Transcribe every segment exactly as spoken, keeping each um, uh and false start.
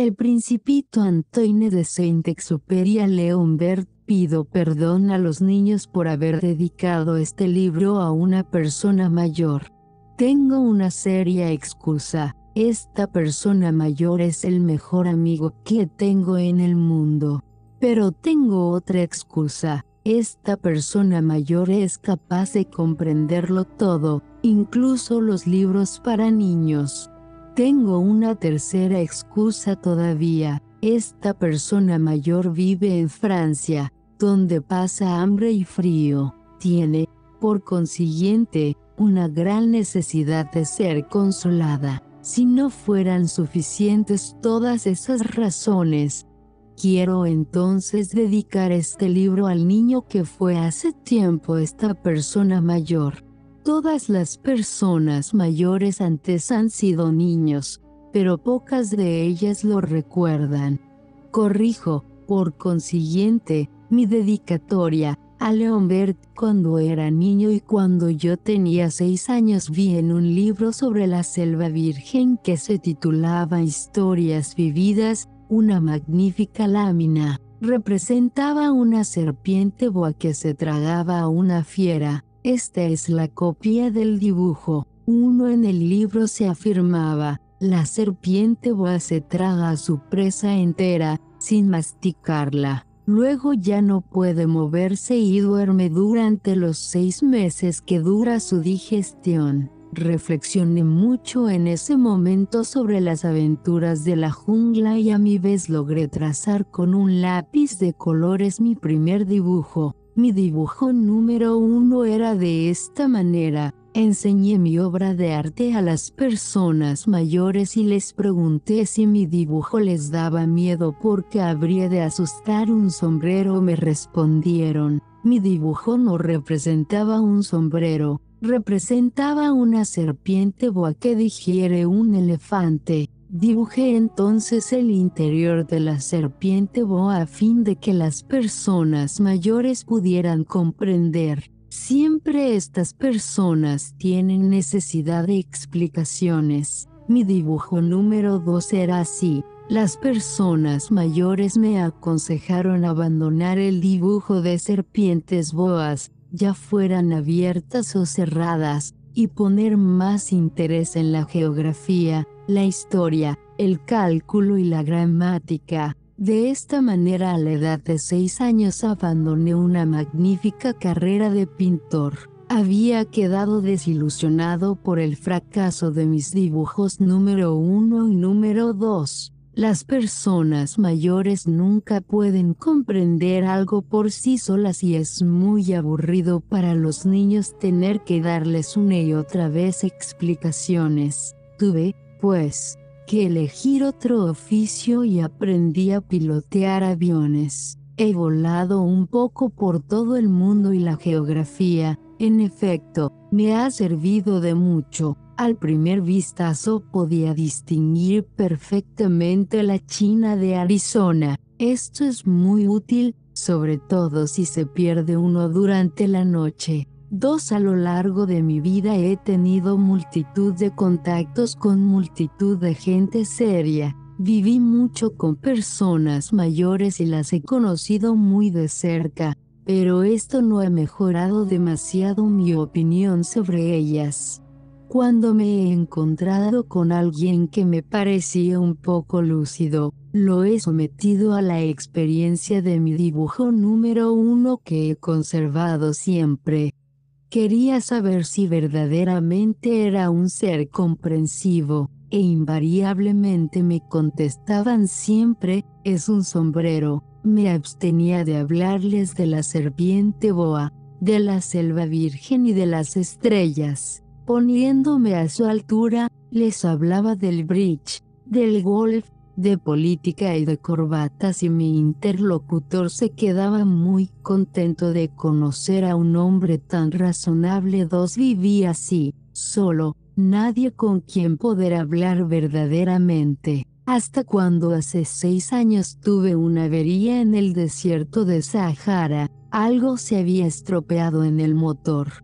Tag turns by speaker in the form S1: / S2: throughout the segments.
S1: El Principito Antoine de Saint-Exupéry a Leon Bert. Pido perdón a los niños por haber dedicado este libro a una persona mayor. Tengo una seria excusa. Esta persona mayor es el mejor amigo que tengo en el mundo. Pero tengo otra excusa. Esta persona mayor es capaz de comprenderlo todo, incluso los libros para niños. Tengo una tercera excusa todavía. Esta persona mayor vive en Francia, donde pasa hambre y frío. Tiene, por consiguiente, una gran necesidad de ser consolada. Si no fueran suficientes todas esas razones, quiero entonces dedicar este libro al niño que fue hace tiempo esta persona mayor. Todas las personas mayores antes han sido niños, pero pocas de ellas lo recuerdan. Corrijo, por consiguiente, mi dedicatoria a Leon Bert. Cuando era niño y cuando yo tenía seis años vi en un libro sobre la selva virgen que se titulaba Historias vividas, una magnífica lámina. Representaba una serpiente boa que se tragaba a una fiera. Esta es la copia del dibujo. Uno en el libro se afirmaba: la serpiente boa se traga a su presa entera, sin masticarla. Luego ya no puede moverse y duerme durante los seis meses que dura su digestión. Reflexioné mucho en ese momento sobre las aventuras de la jungla y a mi vez logré trazar con un lápiz de colores mi primer dibujo. Mi dibujo número uno era de esta manera. Enseñé mi obra de arte a las personas mayores y les pregunté si mi dibujo les daba miedo porque habría de asustar un sombrero. Me respondieron: mi dibujo no representaba un sombrero, representaba una serpiente boa que digiere un elefante. Dibujé entonces el interior de la serpiente boa a fin de que las personas mayores pudieran comprender. Siempre estas personas tienen necesidad de explicaciones. Mi dibujo número dos era así. Las personas mayores me aconsejaron abandonar el dibujo de serpientes boas, ya fueran abiertas o cerradas, y poner más interés en la geografía, la historia, el cálculo y la gramática. De esta manera, a la edad de seis años abandoné una magnífica carrera de pintor. Había quedado desilusionado por el fracaso de mis dibujos número uno y número dos. Las personas mayores nunca pueden comprender algo por sí solas y es muy aburrido para los niños tener que darles una y otra vez explicaciones. Tuve, pues, que elegir otro oficio y aprendí a pilotear aviones. He volado un poco por todo el mundo y la geografía, en efecto, me ha servido de mucho. Al primer vistazo podía distinguir perfectamente la China de Arizona. Esto es muy útil, sobre todo si se pierde uno durante la noche. Dos, a lo largo de mi vida he tenido multitud de contactos con multitud de gente seria. Viví mucho con personas mayores y las he conocido muy de cerca, pero esto no ha mejorado demasiado mi opinión sobre ellas. Cuando me he encontrado con alguien que me parecía un poco lúcido, lo he sometido a la experiencia de mi dibujo número uno que he conservado siempre. Quería saber si verdaderamente era un ser comprensivo, e invariablemente me contestaban siempre: es un sombrero. Me abstenía de hablarles de la serpiente boa, de la selva virgen y de las estrellas. Poniéndome a su altura, les hablaba del bridge, del golf, de política y de corbatas y mi interlocutor se quedaba muy contento de conocer a un hombre tan razonable. Dos, viví así, solo, nadie con quien poder hablar verdaderamente, hasta cuando hace seis años tuve una avería en el desierto de Sahara. Algo se había estropeado en el motor.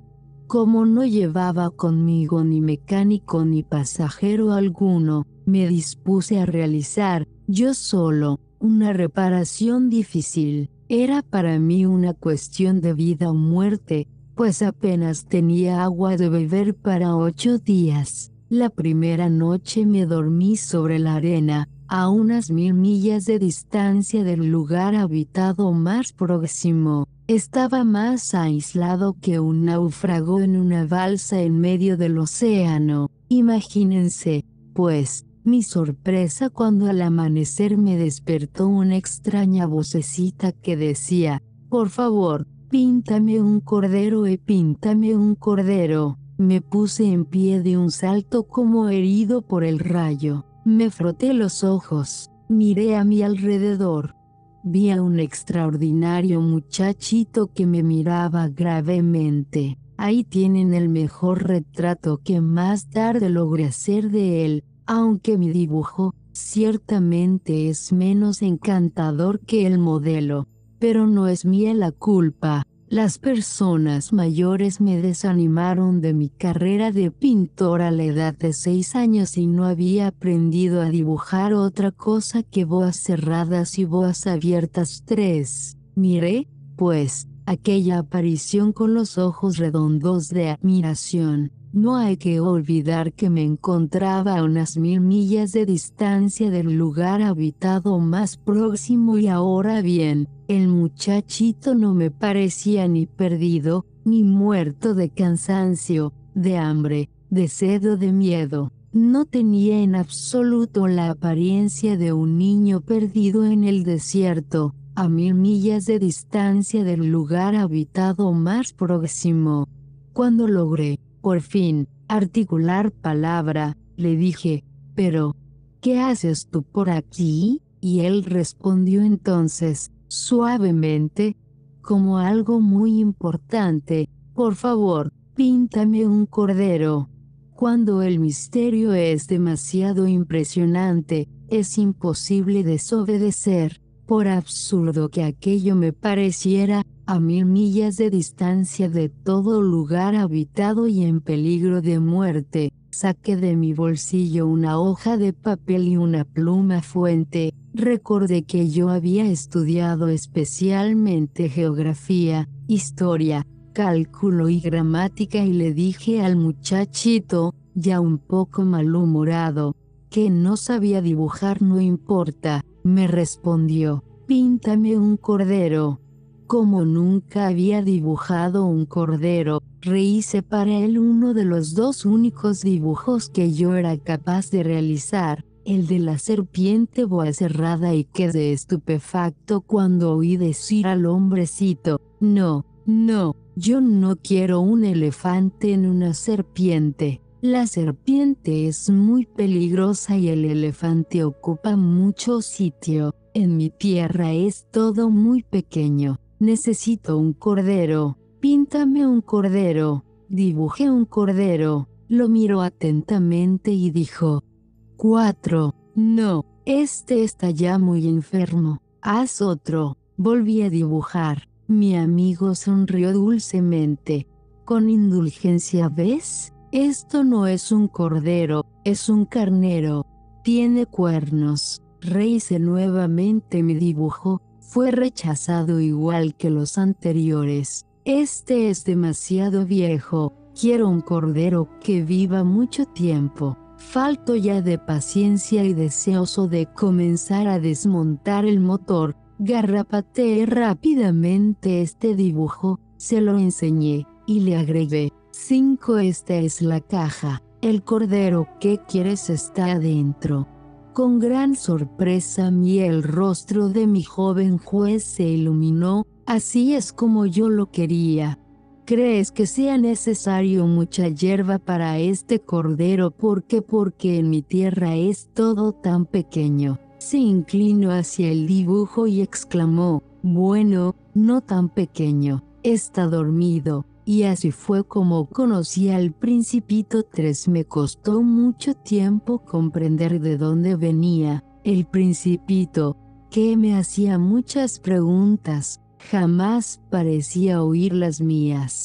S1: Como no llevaba conmigo ni mecánico ni pasajero alguno, me dispuse a realizar, yo solo, una reparación difícil. Era para mí una cuestión de vida o muerte, pues apenas tenía agua de beber para ocho días. La primera noche me dormí sobre la arena, a unas mil millas de distancia del lugar habitado más próximo. Estaba más aislado que un náufrago en una balsa en medio del océano. Imagínense, pues, mi sorpresa cuando al amanecer me despertó una extraña vocecita que decía, por favor, píntame un cordero y píntame un cordero. Me puse en pie de un salto como herido por el rayo. Me froté los ojos, miré a mi alrededor. Vi a un extraordinario muchachito que me miraba gravemente. Ahí tienen el mejor retrato que más tarde logré hacer de él, aunque mi dibujo, ciertamente es menos encantador que el modelo. Pero no es mía la culpa. Las personas mayores me desanimaron de mi carrera de pintor a la edad de seis años y no había aprendido a dibujar otra cosa que boas cerradas y boas abiertas. tres. Miré, pues, aquella aparición con los ojos redondos de admiración. No hay que olvidar que me encontraba a unas mil millas de distancia del lugar habitado más próximo y ahora bien, el muchachito no me parecía ni perdido, ni muerto de cansancio, de hambre, de sed o de miedo. No tenía en absoluto la apariencia de un niño perdido en el desierto, a mil millas de distancia del lugar habitado más próximo. Cuando logré, por fin, articular palabra, le dije, pero, ¿qué haces tú por aquí? Y él respondió entonces, suavemente, como algo muy importante, por favor, píntame un cordero. Cuando el misterio es demasiado impresionante, es imposible desobedecer, por absurdo que aquello me pareciera, a mil millas de distancia de todo lugar habitado y en peligro de muerte. Saqué de mi bolsillo una hoja de papel y una pluma fuente. Recordé que yo había estudiado especialmente geografía, historia, cálculo y gramática y le dije al muchachito, ya un poco malhumorado, que no sabía dibujar. No importa, me respondió, píntame un cordero. Como nunca había dibujado un cordero, rehice para él uno de los dos únicos dibujos que yo era capaz de realizar, el de la serpiente boa cerrada, y quedé estupefacto cuando oí decir al hombrecito, no, no, yo no quiero un elefante en una serpiente. La serpiente es muy peligrosa y el elefante ocupa mucho sitio. En mi tierra es todo muy pequeño. Necesito un cordero. Píntame un cordero. Dibujé un cordero. Lo miró atentamente y dijo, cuatro. No, este está ya muy enfermo. Haz otro. Volví a dibujar. Mi amigo sonrió dulcemente. Con indulgencia, ¿ves? Esto no es un cordero, es un carnero. Tiene cuernos. Rehice nuevamente mi dibujo. Fue rechazado igual que los anteriores. Este es demasiado viejo. Quiero un cordero que viva mucho tiempo. Falto ya de paciencia y deseoso de comenzar a desmontar el motor. Garrapateé rápidamente este dibujo, se lo enseñé, y le agregué, cinco. Esta es la caja. El cordero que quieres está adentro. Con gran sorpresa vi el rostro de mi joven juez se iluminó. Así es como yo lo quería. ¿Crees que sea necesario mucha hierba para este cordero? ¿Por qué? Porque en mi tierra es todo tan pequeño. Se inclinó hacia el dibujo y exclamó, bueno, no tan pequeño, está dormido. Y así fue como conocí al Principito. tres. Me costó mucho tiempo comprender de dónde venía el Principito, que me hacía muchas preguntas. Jamás parecía oír las mías.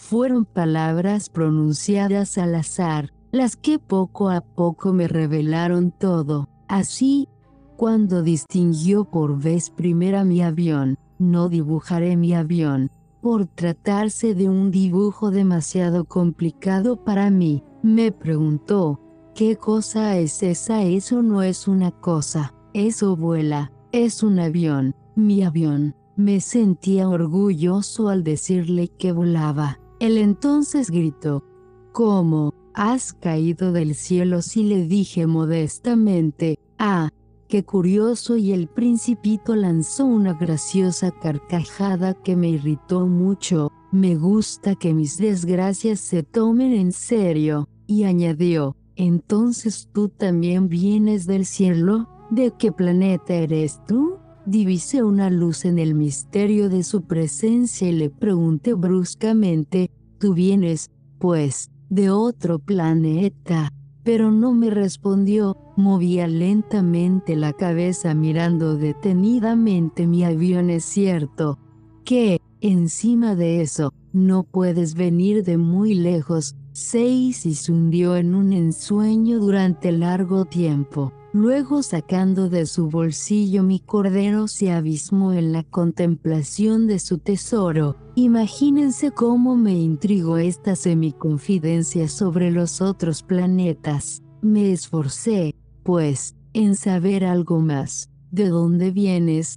S1: Fueron palabras pronunciadas al azar, las que poco a poco me revelaron todo. Así, cuando distinguió por vez primera mi avión, no dibujaré mi avión, por tratarse de un dibujo demasiado complicado para mí. Me preguntó, ¿qué cosa es esa? Eso no es una cosa, eso vuela, es un avión, mi avión. Me sentía orgulloso al decirle que volaba. Él entonces gritó, ¿cómo? ¿Has caído del cielo? Sí, le dije modestamente. Ah, qué curioso. Y el principito lanzó una graciosa carcajada que me irritó mucho. Me gusta que mis desgracias se tomen en serio. Y añadió, ¿entonces tú también vienes del cielo? ¿De qué planeta eres tú? Divisé una luz en el misterio de su presencia y le pregunté bruscamente, ¿tú vienes, pues, de otro planeta? Pero no me respondió. Movía lentamente la cabeza mirando detenidamente mi avión. Es cierto que, encima de eso, no puedes venir de muy lejos. Seisy se hundió en un ensueño durante largo tiempo. Luego, sacando de su bolsillo mi cordero, se abismó en la contemplación de su tesoro. Imagínense cómo me intrigó esta semiconfidencia sobre los otros planetas. Me esforcé, pues, en saber algo más. ¿De dónde vienes,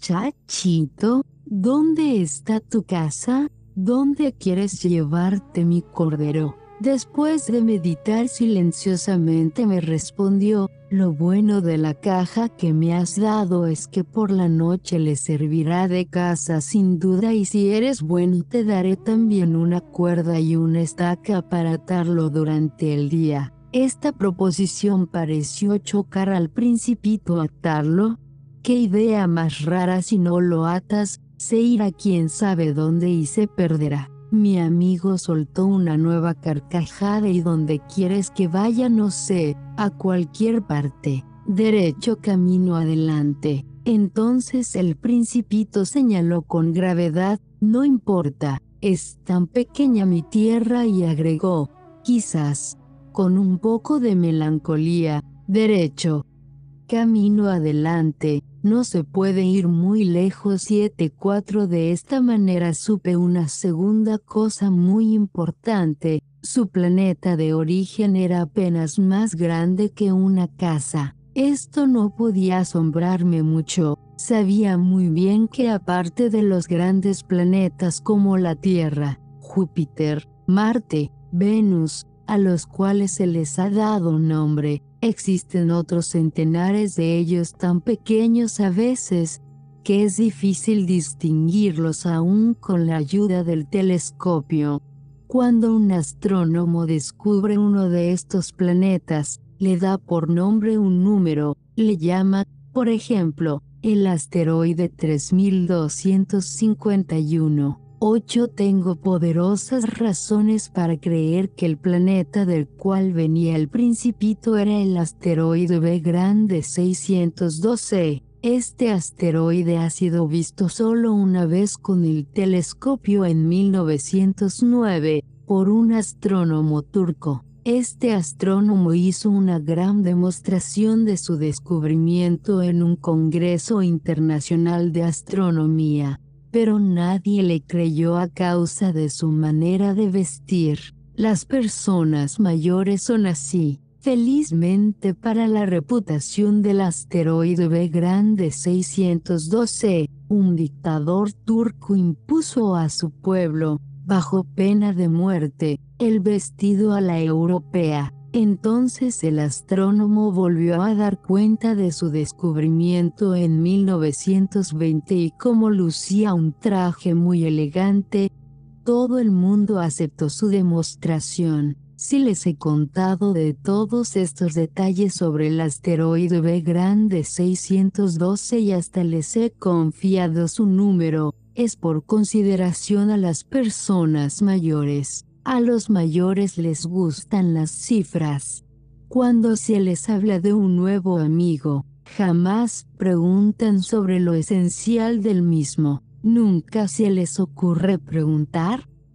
S1: muchachito? ¿Dónde está tu casa? ¿Dónde quieres llevarte mi cordero? Después de meditar silenciosamente me respondió, lo bueno de la caja que me has dado es que por la noche le servirá de casa sin duda, y si eres bueno te daré también una cuerda y una estaca para atarlo durante el día. Esta proposición pareció chocar al principito. ¿Atarlo? ¿Qué idea más rara! Si no lo atas, se irá quién sabe dónde y se perderá. Mi amigo soltó una nueva carcajada. ¿Y dónde quieres que vaya? No sé, a cualquier parte. Derecho, camino adelante. Entonces el principito señaló con gravedad, no importa, es tan pequeña mi tierra, y agregó, quizás, con un poco de melancolía, derecho, camino adelante. No se puede ir muy lejos. siete cuatro De esta manera supe una segunda cosa muy importante. Su planeta de origen era apenas más grande que una casa. Esto no podía asombrarme mucho. Sabía muy bien que aparte de los grandes planetas como la Tierra, Júpiter, Marte, Venus, a los cuales se les ha dado nombre, existen otros centenares de ellos tan pequeños a veces, que es difícil distinguirlos aún con la ayuda del telescopio. Cuando un astrónomo descubre uno de estos planetas, le da por nombre un número, le llama, por ejemplo, el asteroide tres mil doscientos cincuenta y uno. ocho Tengo poderosas razones para creer que el planeta del cual venía el principito era el asteroide B grande seiscientos doce. Este asteroide ha sido visto solo una vez con el telescopio en mil novecientos nueve, por un astrónomo turco. Este astrónomo hizo una gran demostración de su descubrimiento en un congreso internacional de astronomía, pero nadie le creyó a causa de su manera de vestir. Las personas mayores son así. Felizmente para la reputación del asteroide B grande seiscientos doce, un dictador turco impuso a su pueblo, bajo pena de muerte, el vestido a la europea. Entonces el astrónomo volvió a dar cuenta de su descubrimiento en mil novecientos veinte y como lucía un traje muy elegante, todo el mundo aceptó su demostración. Si les he contado de todos estos detalles sobre el asteroide B grande seiscientos doce y hasta les he confiado su número, es por consideración a las personas mayores. A los mayores les gustan las cifras. Cuando se les habla de un nuevo amigo, jamás preguntan sobre lo esencial del mismo. Nunca se les ocurre preguntar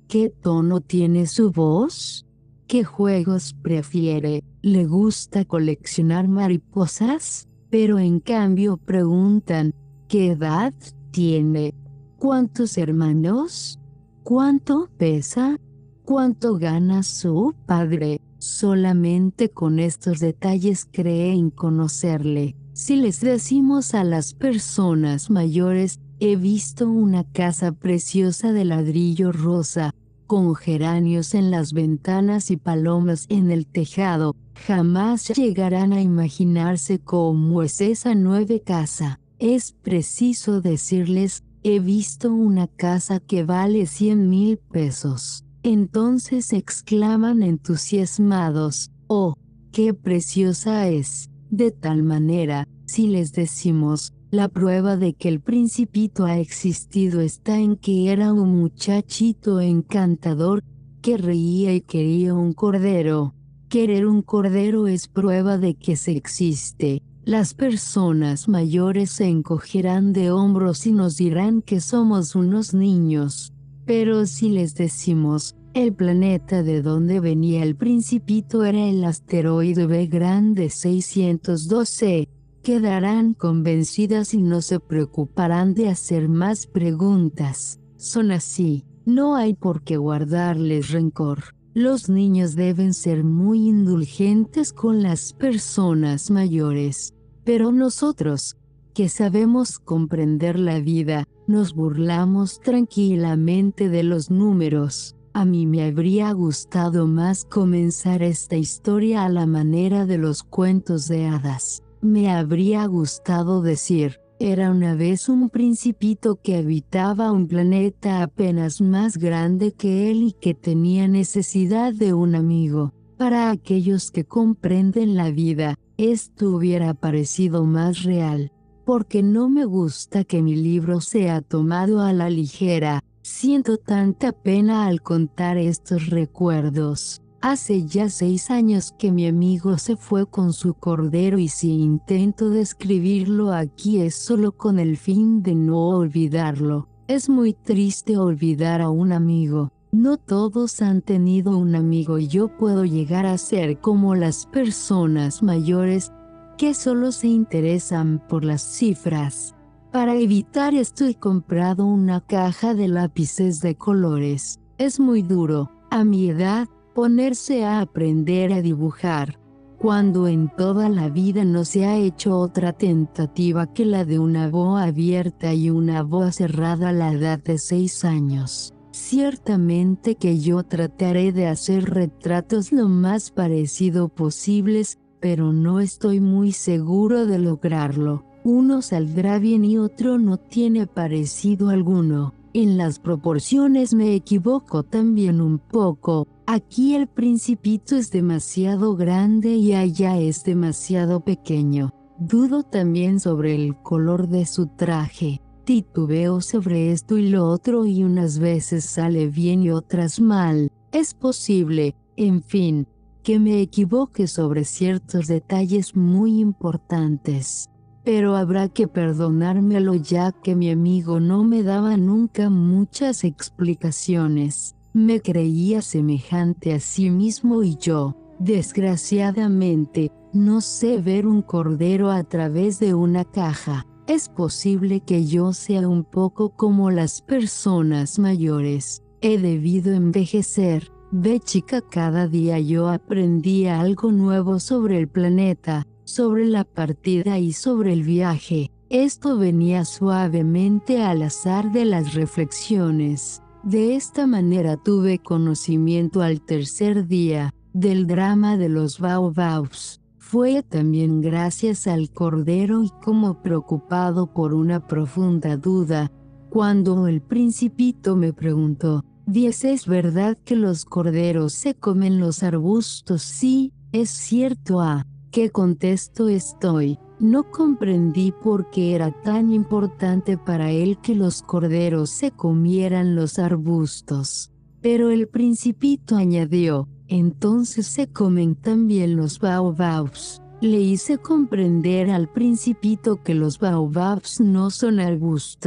S1: ¿Qué tono tiene su voz? ¿Qué juegos prefiere? ¿Le gusta coleccionar mariposas? Pero en cambio preguntan, ¿qué edad tiene? ¿Cuántos hermanos? ¿Cuánto pesa? ¿Cuánto gana su padre? Solamente con estos detalles creen conocerle. Si les decimos a las personas mayores, he visto una casa preciosa de ladrillo rosa, con geranios en las ventanas y palomas en el tejado, jamás llegarán a imaginarse cómo es esa nueva casa. Es preciso decirles, he visto una casa que vale cien mil pesos. Entonces exclaman entusiasmados, ¡oh, qué preciosa es! De tal manera, si les decimos, la prueba de que el Principito ha existido está en que era un muchachito encantador, que reía y quería un cordero. Querer un cordero es prueba de que se existe. Las personas mayores se encogerán de hombros y nos dirán que somos unos niños. Pero si les decimos, el planeta de donde venía el Principito era el asteroide B grande seiscientos doce, quedarán convencidas y no se preocuparán de hacer más preguntas. Son así, no hay por qué guardarles rencor. Los niños deben ser muy indulgentes con las personas mayores. Pero nosotros, que sabemos comprender la vida, nos burlamos tranquilamente de los números. A mí me habría gustado más comenzar esta historia a la manera de los cuentos de hadas. Me habría gustado decir, era una vez un principito que habitaba un planeta apenas más grande que él y que tenía necesidad de un amigo. Para aquellos que comprenden la vida, esto hubiera parecido más real. Porque no me gusta que mi libro sea tomado a la ligera. Siento tanta pena al contar estos recuerdos. Hace ya seis años que mi amigo se fue con su cordero y si intento describirlo aquí es solo con el fin de no olvidarlo. Es muy triste olvidar a un amigo. No todos han tenido un amigo y yo puedo llegar a ser como las personas mayores que solo se interesan por las cifras. Para evitar esto he comprado una caja de lápices de colores. Es muy duro, a mi edad, ponerse a aprender a dibujar, cuando en toda la vida no se ha hecho otra tentativa que la de una boa abierta y una boa cerrada a la edad de seis años. Ciertamente que yo trataré de hacer retratos lo más parecido posibles, pero no estoy muy seguro de lograrlo. Uno saldrá bien y otro no tiene parecido alguno. En las proporciones me equivoco también un poco. Aquí el principito es demasiado grande y allá es demasiado pequeño. Dudo también sobre el color de su traje. Titubeo sobre esto y lo otro y unas veces sale bien y otras mal. Es posible, en fin, que me equivoque sobre ciertos detalles muy importantes. Pero habrá que perdonármelo ya que mi amigo no me daba nunca muchas explicaciones. Me creía semejante a sí mismo y yo, desgraciadamente, no sé ver un cordero a través de una caja. Es posible que yo sea un poco como las personas mayores. He debido envejecer. De chica cada día yo aprendía algo nuevo sobre el planeta, sobre la partida y sobre el viaje. Esto venía suavemente al azar de las reflexiones. De esta manera tuve conocimiento al tercer día del drama de los baobabs. Fue también gracias al cordero y como preocupado por una profunda duda, cuando el principito me preguntó, ¿Diez es verdad que los corderos se comen los arbustos? Sí, es cierto. ¿A qué contesto estoy? No comprendí por qué era tan importante para él que los corderos se comieran los arbustos. Pero el principito añadió, entonces se comen también los baobabs. Le hice comprender al principito que los baobabs no son arbustos,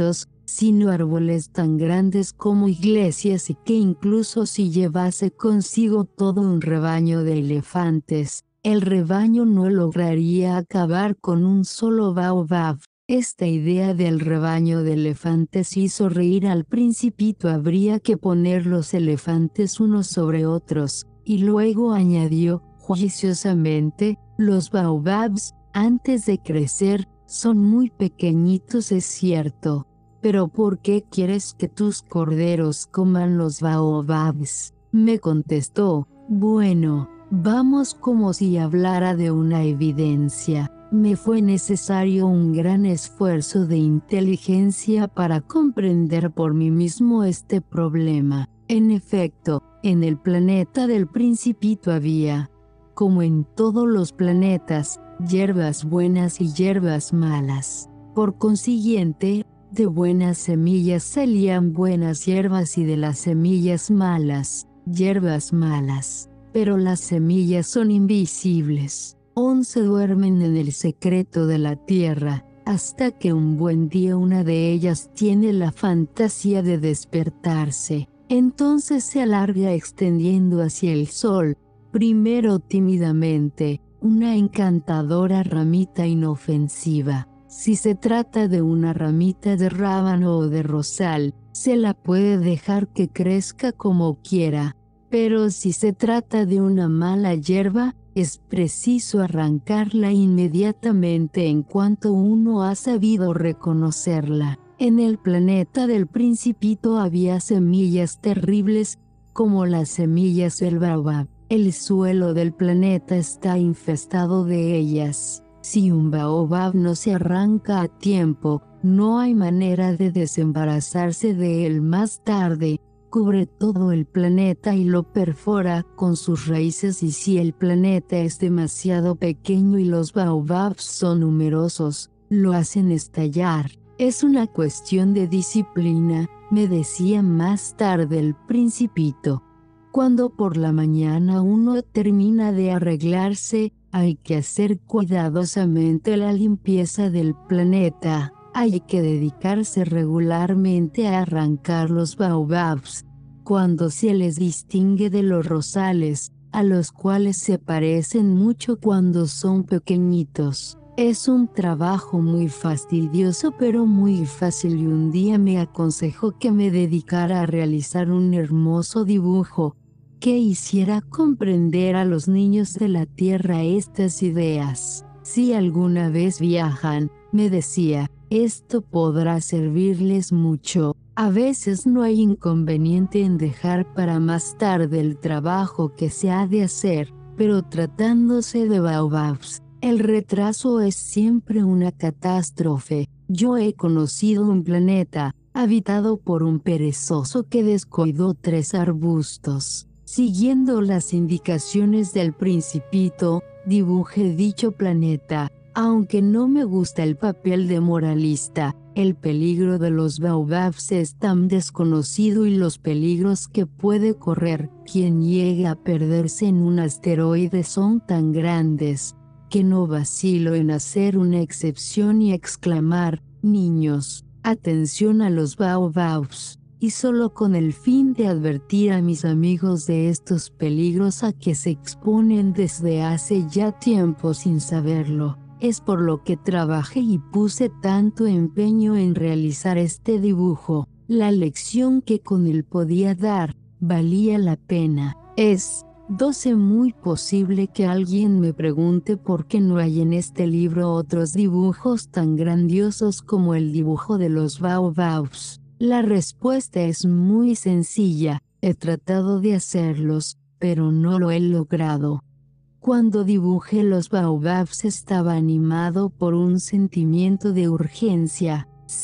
S1: sino árboles tan grandes como iglesias, y que incluso si llevase consigo todo un rebaño de elefantes, el rebaño no lograría acabar con un solo baobab. Esta idea del rebaño de elefantes hizo reír al Principito. Habría que poner los elefantes unos sobre otros, y luego añadió, juiciosamente, los baobabs, antes de crecer, son muy pequeñitos, es cierto. Pero ¿por qué quieres que tus corderos coman los baobabs? Me contestó. Bueno, vamos, como si hablara de una evidencia. Me fue necesario un gran esfuerzo de inteligencia para comprender por mí mismo este problema. En efecto, en el planeta del Principito había, como en todos los planetas, hierbas buenas y hierbas malas. Por consiguiente, de buenas semillas salían buenas hierbas y de las semillas malas, hierbas malas. Pero las semillas son invisibles. Once duermen en el secreto de la tierra, hasta que un buen día una de ellas tiene la fantasía de despertarse. Entonces se alarga extendiendo hacia el sol, primero tímidamente, una encantadora ramita inofensiva. Si se trata de una ramita de rábano o de rosal, se la puede dejar que crezca como quiera. Pero si se trata de una mala hierba, es preciso arrancarla inmediatamente en cuanto uno ha sabido reconocerla. En el planeta del Principito había semillas terribles, como las semillas del baobab. El suelo del planeta está infestado de ellas. Si un baobab no se arranca a tiempo, no hay manera de desembarazarse de él más tarde. Cubre todo el planeta y lo perfora con sus raíces, y si el planeta es demasiado pequeño y los baobabs son numerosos, lo hacen estallar. Es una cuestión de disciplina, me decía más tarde el Principito. Cuando por la mañana uno termina de arreglarse, hay que hacer cuidadosamente la limpieza del planeta. Hay que dedicarse regularmente a arrancar los baobabs, cuando se les distingue de los rosales, a los cuales se parecen mucho cuando son pequeñitos. Es un trabajo muy fastidioso pero muy fácil, y un día me aconsejó que me dedicara a realizar un hermoso dibujo, que hiciera comprender a los niños de la tierra estas ideas. Si alguna vez viajan, me decía, esto podrá servirles mucho. A veces no hay inconveniente en dejar para más tarde el trabajo que se ha de hacer, pero tratándose de baobabs, el retraso es siempre una catástrofe. Yo he conocido un planeta, habitado por un perezoso que descuidó tres arbustos. Siguiendo las indicaciones del Principito, dibujé dicho planeta. Aunque no me gusta el papel de moralista, el peligro de los baobabs es tan desconocido y los peligros que puede correr quien llegue a perderse en un asteroide son tan grandes, que no vacilo en hacer una excepción y exclamar, niños, atención a los baobabs, y solo con el fin de advertir a mis amigos de estos peligros a que se exponen desde hace ya tiempo sin saberlo. Es por lo que trabajé y puse tanto empeño en realizar este dibujo. La lección que con él podía dar, valía la pena. Es, doce muy posible que alguien me pregunte por qué no hay en este libro otros dibujos tan grandiosos como el dibujo de los baobabs. La respuesta es muy sencilla, he tratado de hacerlos, pero no lo he logrado. Cuando dibujé los baobabs estaba animado por un sentimiento de urgencia.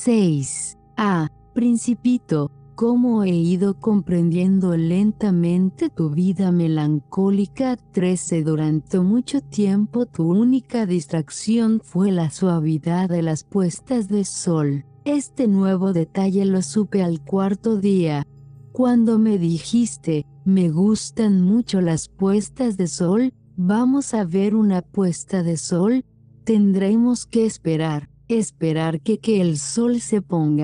S1: seis. Ah, Principito, cómo he ido comprendiendo lentamente tu vida melancólica. trece. Durante mucho tiempo tu única distracción fue la suavidad de las puestas de sol. Este nuevo detalle lo supe al cuarto día, cuando me dijiste, me gustan mucho las puestas de sol. Vamos a ver una puesta de sol. Tendremos que esperar, esperar que, que el sol se ponga.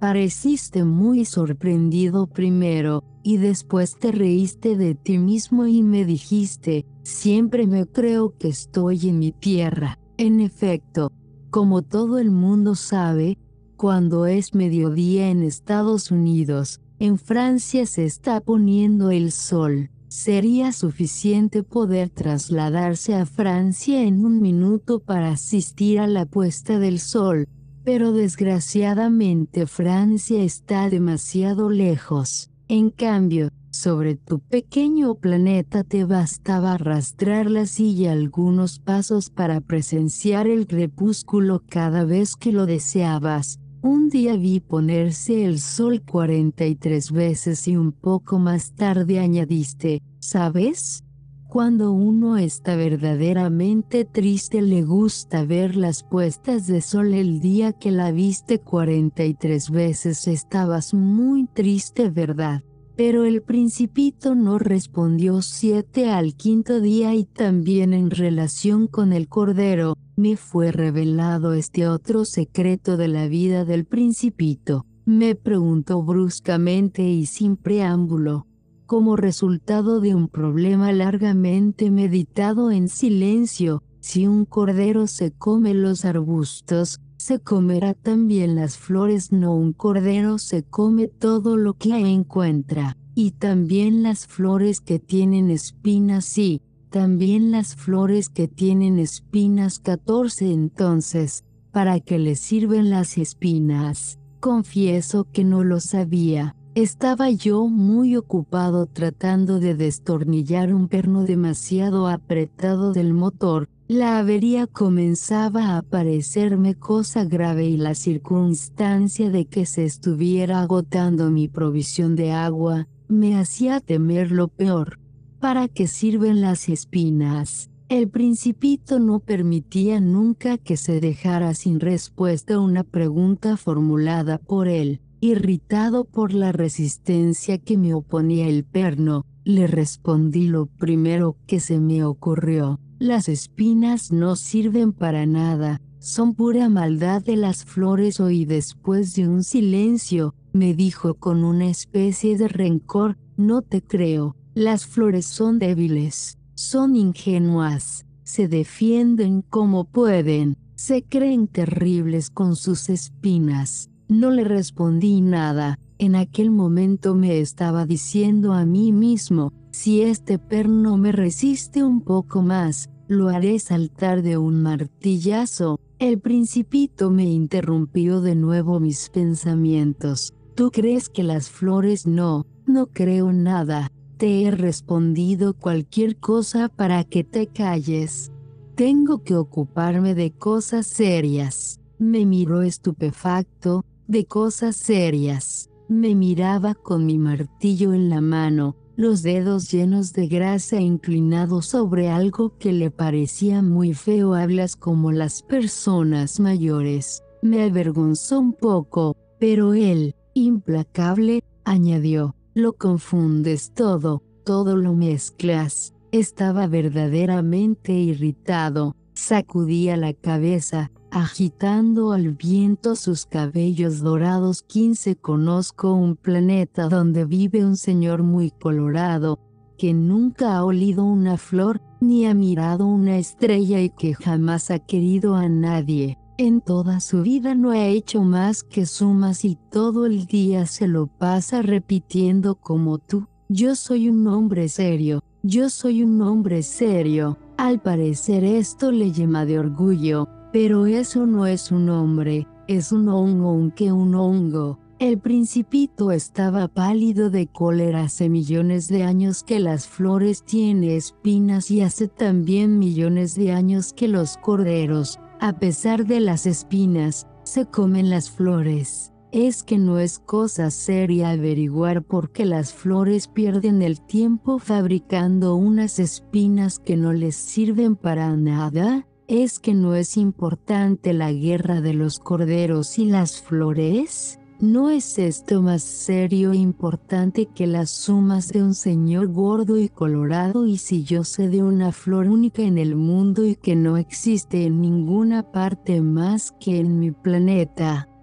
S1: Pareciste muy sorprendido primero, y después te reíste de ti mismo y me dijiste, siempre me creo que estoy en mi tierra. En efecto, como todo el mundo sabe, cuando es mediodía en Estados Unidos, en Francia se está poniendo el sol. Sería suficiente poder trasladarse a Francia en un minuto para asistir a la puesta del sol. Pero desgraciadamente Francia está demasiado lejos. En cambio, sobre tu pequeño planeta te bastaba arrastrar la silla algunos pasos para presenciar el crepúsculo cada vez que lo deseabas. Un día vi ponerse el sol cuarenta y tres veces y un poco más tarde añadiste, ¿sabes? Cuando uno está verdaderamente triste le gusta ver las puestas de sol. El día que la viste cuarenta y tres veces estabas muy triste, ¿verdad? Pero el Principito no respondió. Siete Al quinto día y también en relación con el Cordero, me fue revelado este otro secreto de la vida del Principito. Me preguntó bruscamente y sin preámbulo. Como resultado de un problema largamente meditado en silencio, si un cordero se come los arbustos, se comerá también las flores. No, un cordero se come todo lo que encuentra, y también las flores que tienen espinas, sí, también las flores que tienen espinas. catorce Entonces, ¿para qué le sirven las espinas? Confieso que no lo sabía. Estaba yo muy ocupado tratando de destornillar un perno demasiado apretado del motor. La avería comenzaba a parecerme cosa grave y la circunstancia de que se estuviera agotando mi provisión de agua me hacía temer lo peor. ¿Para qué sirven las espinas? El Principito no permitía nunca que se dejara sin respuesta una pregunta formulada por él. Irritado por la resistencia que me oponía el perno, le respondí lo primero que se me ocurrió. Las espinas no sirven para nada, son pura maldad de las flores. Y después de un silencio, me dijo con una especie de rencor, no te creo, las flores son débiles, son ingenuas, se defienden como pueden, se creen terribles con sus espinas. No le respondí nada. En aquel momento me estaba diciendo a mí mismo, si este perno me resiste un poco más, lo haré saltar de un martillazo. El Principito me interrumpió de nuevo mis pensamientos. ¿Tú crees que las flores? No, no creo nada. Te he respondido cualquier cosa para que te calles. Tengo que ocuparme de cosas serias. Me miró estupefacto. De cosas serias. Me miraba con mi martillo en la mano, los dedos llenos de grasa inclinados sobre algo que le parecía muy feo. Hablas como las personas mayores. Me avergonzó un poco, pero él, implacable, añadió, lo confundes todo, todo lo mezclas. Estaba verdaderamente irritado, sacudía la cabeza, agitando al viento sus cabellos dorados. quince Conozco un planeta donde vive un señor muy colorado, que nunca ha olido una flor, ni ha mirado una estrella y que jamás ha querido a nadie. En toda su vida no ha hecho más que sumas y todo el día se lo pasa repitiendo como tú. Yo soy un hombre serio, yo soy un hombre serio. Al parecer esto le llena de orgullo. Pero eso no es un hombre, es un hongo. Aunque un hongo. El Principito estaba pálido de cólera. Hace millones de años que las flores tienen espinas y hace también millones de años que los corderos, a pesar de las espinas, se comen las flores. Es que no es cosa seria averiguar por qué las flores pierden el tiempo fabricando unas espinas que no les sirven para nada. ¿Es que no es importante la guerra de los corderos y las flores? ¿No es esto más serio e importante que las sumas de un señor gordo y colorado? Y si yo sé de una flor única en el mundo y que no existe en ninguna parte más que en mi planeta,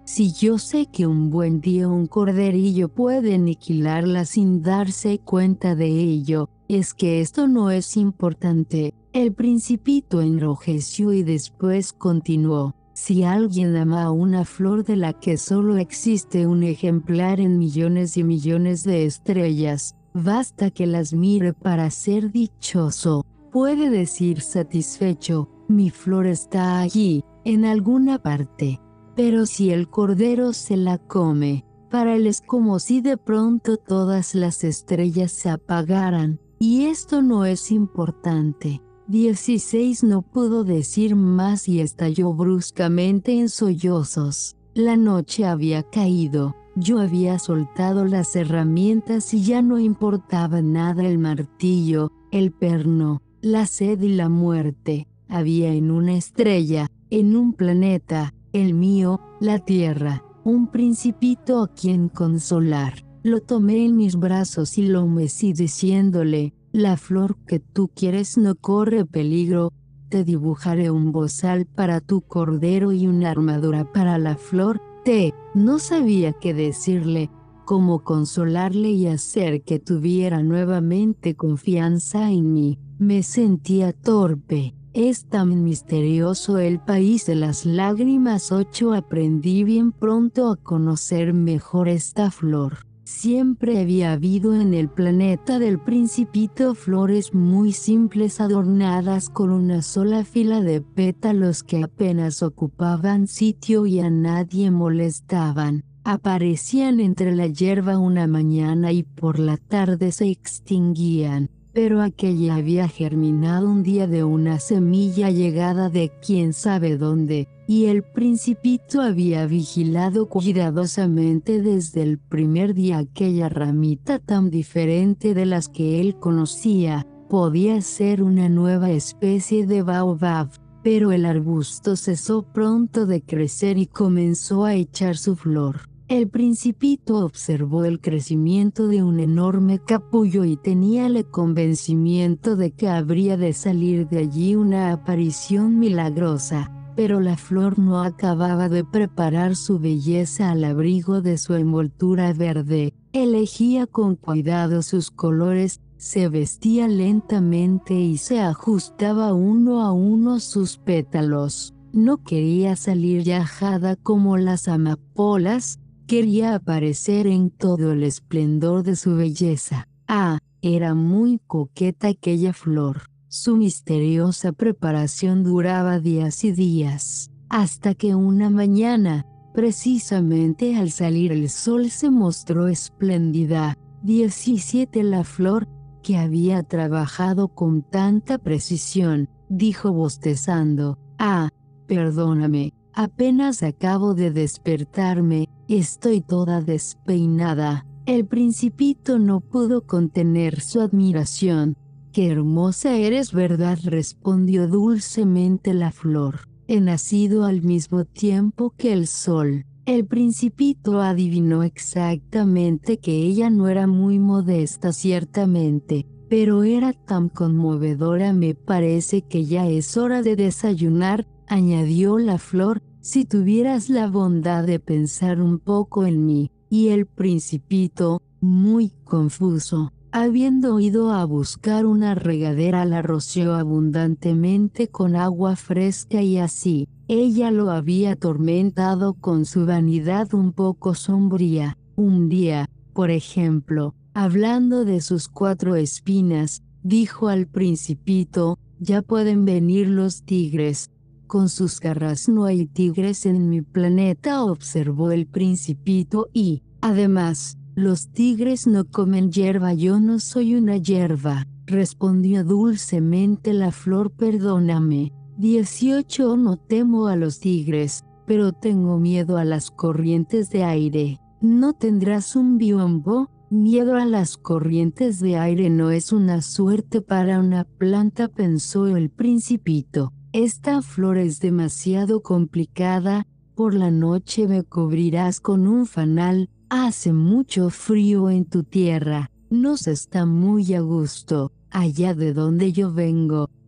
S1: Si yo sé que un buen día un corderillo puede aniquilarla sin darse cuenta de ello, es que esto no es importante. El Principito enrojeció y después continuó. Si alguien ama a una flor de la que solo existe un ejemplar en millones y millones de estrellas, basta que las mire para ser dichoso. Puede decir satisfecho, mi flor está allí, en alguna parte. Pero si el cordero se la come, para él es como si de pronto todas las estrellas se apagaran, y esto no es importante. dieciséis No pudo decir más y estalló bruscamente en sollozos. La noche había caído, yo había soltado las herramientas y ya no importaba nada el martillo, el perno, la sed y la muerte. Había en una estrella, en un planeta, el mío, la tierra, un principito a quien consolar. Lo tomé en mis brazos y lo mecí diciéndole, la flor que tú quieres no corre peligro, te dibujaré un bozal para tu cordero y una armadura para la flor. Te, no sabía qué decirle, cómo consolarle y hacer que tuviera nuevamente confianza en mí. Me sentía torpe. Es tan misterioso el país de las lágrimas. ocho Aprendí bien pronto a conocer mejor esta flor. Siempre había habido en el planeta del Principito flores muy simples adornadas con una sola fila de pétalos que apenas ocupaban sitio y a nadie molestaban. Aparecían entre la hierba una mañana y por la tarde se extinguían. Pero aquella había germinado un día de una semilla llegada de quién sabe dónde, y el Principito había vigilado cuidadosamente desde el primer día aquella ramita tan diferente de las que él conocía. Podía ser una nueva especie de baobab, pero el arbusto cesó pronto de crecer y comenzó a echar su flor. El Principito observó el crecimiento de un enorme capullo y tenía el convencimiento de que habría de salir de allí una aparición milagrosa, pero la flor no acababa de preparar su belleza al abrigo de su envoltura verde. Elegía con cuidado sus colores, se vestía lentamente y se ajustaba uno a uno sus pétalos. No quería salir llajada como las amapolas, quería aparecer en todo el esplendor de su belleza. Ah, era muy coqueta aquella flor. Su misteriosa preparación duraba días y días, hasta que una mañana, precisamente al salir el sol, se mostró espléndida. diecisiete La flor, que había trabajado con tanta precisión, dijo bostezando, ah, perdóname, apenas acabo de despertarme, estoy toda despeinada. El Principito no pudo contener su admiración. ¡Qué hermosa eres, verdad!, respondió dulcemente la flor. He nacido al mismo tiempo que el sol. El Principito adivinó exactamente que ella no era muy modesta ciertamente, pero era tan conmovedora. Me parece que ya es hora de desayunar, añadió la flor, si tuvieras la bondad de pensar un poco en mí. Y el Principito, muy confuso, habiendo ido a buscar una regadera, la roció abundantemente con agua fresca y así, ella lo había atormentado con su vanidad un poco sombría. Un día, por ejemplo, hablando de sus cuatro espinas, dijo al Principito, ya pueden venir los tigres. Con sus garras no hay tigres en mi planeta, observó el Principito, y, además, los tigres no comen hierba. Yo no soy una hierba, respondió dulcemente la flor. Perdóname. dieciocho No temo a los tigres, pero tengo miedo a las corrientes de aire. ¿No tendrás un biombo? Miedo a las corrientes de aire no es una suerte para una planta, pensó el Principito. Esta flor es demasiado complicada. Por la noche me cubrirás con un fanal. Hace mucho frío en tu tierra. No se está muy a gusto. Allá de donde yo vengo,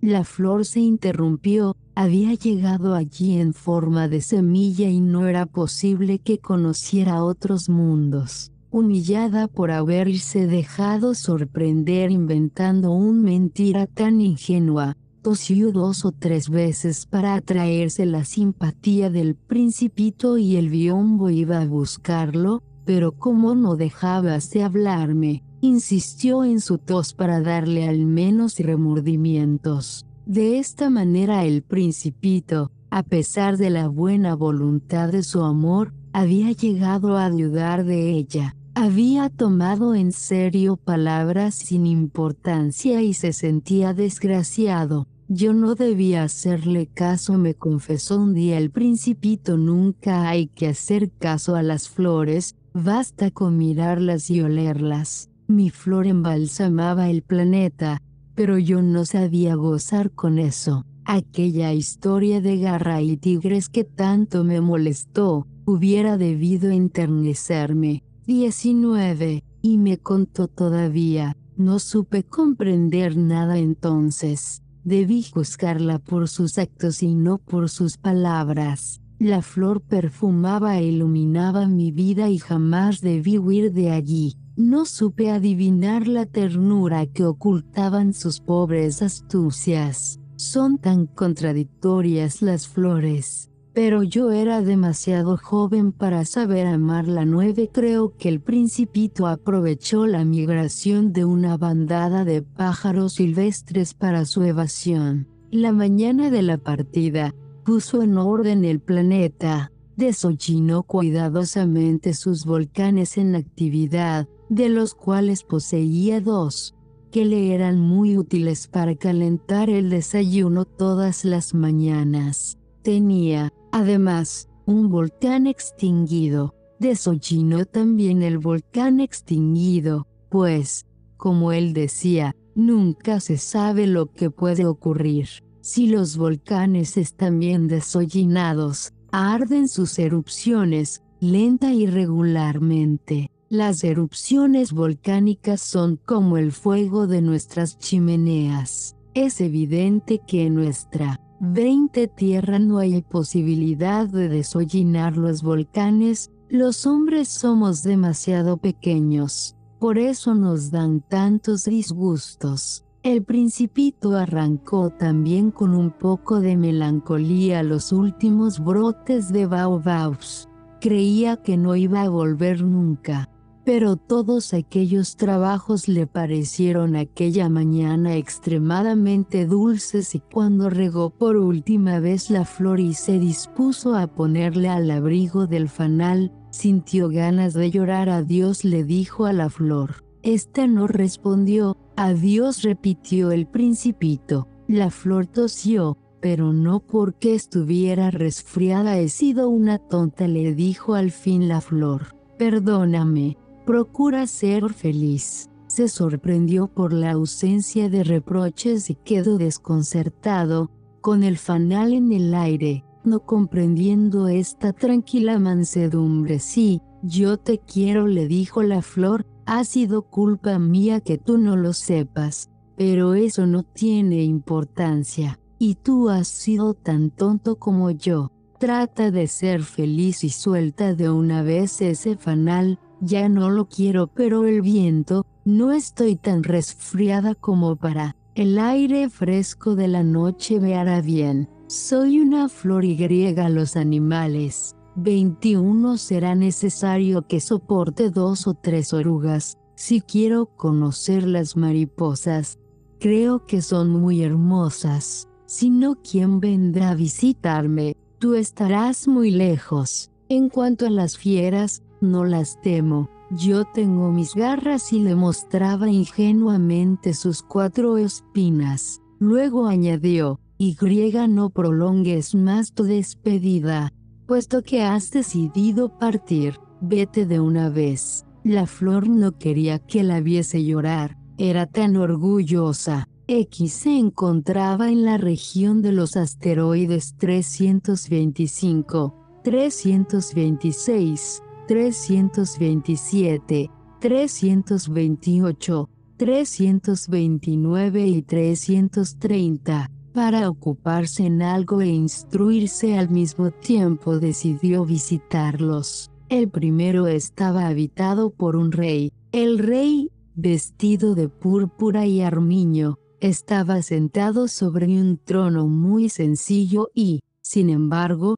S1: La flor se interrumpió, había llegado allí en forma de semilla y no era posible que conociera otros mundos. Humillada por haberse dejado sorprender inventando una mentira tan ingenua, tosió dos o tres veces para atraerse la simpatía del principito y el biombo iba a buscarlo, pero como no dejaba de hablarme, insistió en su tos para darle al menos remordimientos. De esta manera el principito, a pesar de la buena voluntad de su amor, había llegado a dudar de ella. Había tomado en serio palabras sin importancia y se sentía desgraciado. Yo no debía hacerle caso, me confesó un día el principito. Nunca hay que hacer caso a las flores, basta con mirarlas y olerlas. Mi flor embalsamaba el planeta, pero yo no sabía gozar con eso. Aquella historia de garra y tigres que tanto me molestó, hubiera debido enternecerme. diecinueve, y me contó todavía, no supe comprender nada entonces. Debí juzgarla por sus actos y no por sus palabras. La flor perfumaba e iluminaba mi vida y jamás debí huir de allí. No supe adivinar la ternura que ocultaban sus pobres astucias. Son tan contradictorias las flores. Pero yo era demasiado joven para saber amar. La nueve. Creo que el principito aprovechó la migración de una bandada de pájaros silvestres para su evasión. La mañana de la partida, puso en orden el planeta, desollinó cuidadosamente sus volcanes en actividad, de los cuales poseía dos, que le eran muy útiles para calentar el desayuno todas las mañanas. Tenía, además, un volcán extinguido. Desollinó también el volcán extinguido, pues, como él decía, nunca se sabe lo que puede ocurrir. Si los volcanes están bien desollinados, arden sus erupciones, lenta y regularmente. Las erupciones volcánicas son como el fuego de nuestras chimeneas. Es evidente que en nuestra veinte tierra no hay posibilidad de desollinar los volcanes. Los hombres somos demasiado pequeños, por eso nos dan tantos disgustos. El principito arrancó también con un poco de melancolía los últimos brotes de baobabs. Creía que no iba a volver nunca, pero todos aquellos trabajos le parecieron aquella mañana extremadamente dulces, y cuando regó por última vez la flor y se dispuso a ponerle al abrigo del fanal, sintió ganas de llorar. Adiós, le dijo a la flor. Esta no respondió. Adiós, repitió el principito. La flor tosió, pero no porque estuviera resfriada. He sido una tonta, le dijo al fin la flor. Perdóname, procura ser feliz. Se sorprendió por la ausencia de reproches y quedó desconcertado, con el fanal en el aire, no comprendiendo esta tranquila mansedumbre. Sí, yo te quiero, le dijo la flor. Ha sido culpa mía que tú no lo sepas, pero eso no tiene importancia, y tú has sido tan tonto como yo. Trata de ser feliz y suelta de una vez ese fanal. Ya no lo quiero, pero el viento, no estoy tan resfriada como para. El aire fresco de la noche me hará bien. Soy una flor y griega los animales. veintiuno. Será necesario que soporte dos o tres orugas, si quiero conocer las mariposas. Creo que son muy hermosas. Si no, ¿quién vendrá a visitarme? Tú estarás muy lejos. En cuanto a las fieras, no las temo. Yo tengo mis garras, y le mostraba ingenuamente sus cuatro espinas. Luego añadió, y griega, no prolongues más tu despedida. Puesto que has decidido partir, vete de una vez. La flor no quería que la viese llorar, era tan orgullosa. X se encontraba en la región de los asteroides trescientos veinticinco, trescientos veintiséis, trescientos veintisiete, trescientos veintiocho, trescientos veintinueve y trescientos treinta. Para ocuparse en algo e instruirse al mismo tiempo decidió visitarlos. El primero estaba habitado por un rey. El rey, vestido de púrpura y armiño, estaba sentado sobre un trono muy sencillo y, sin embargo,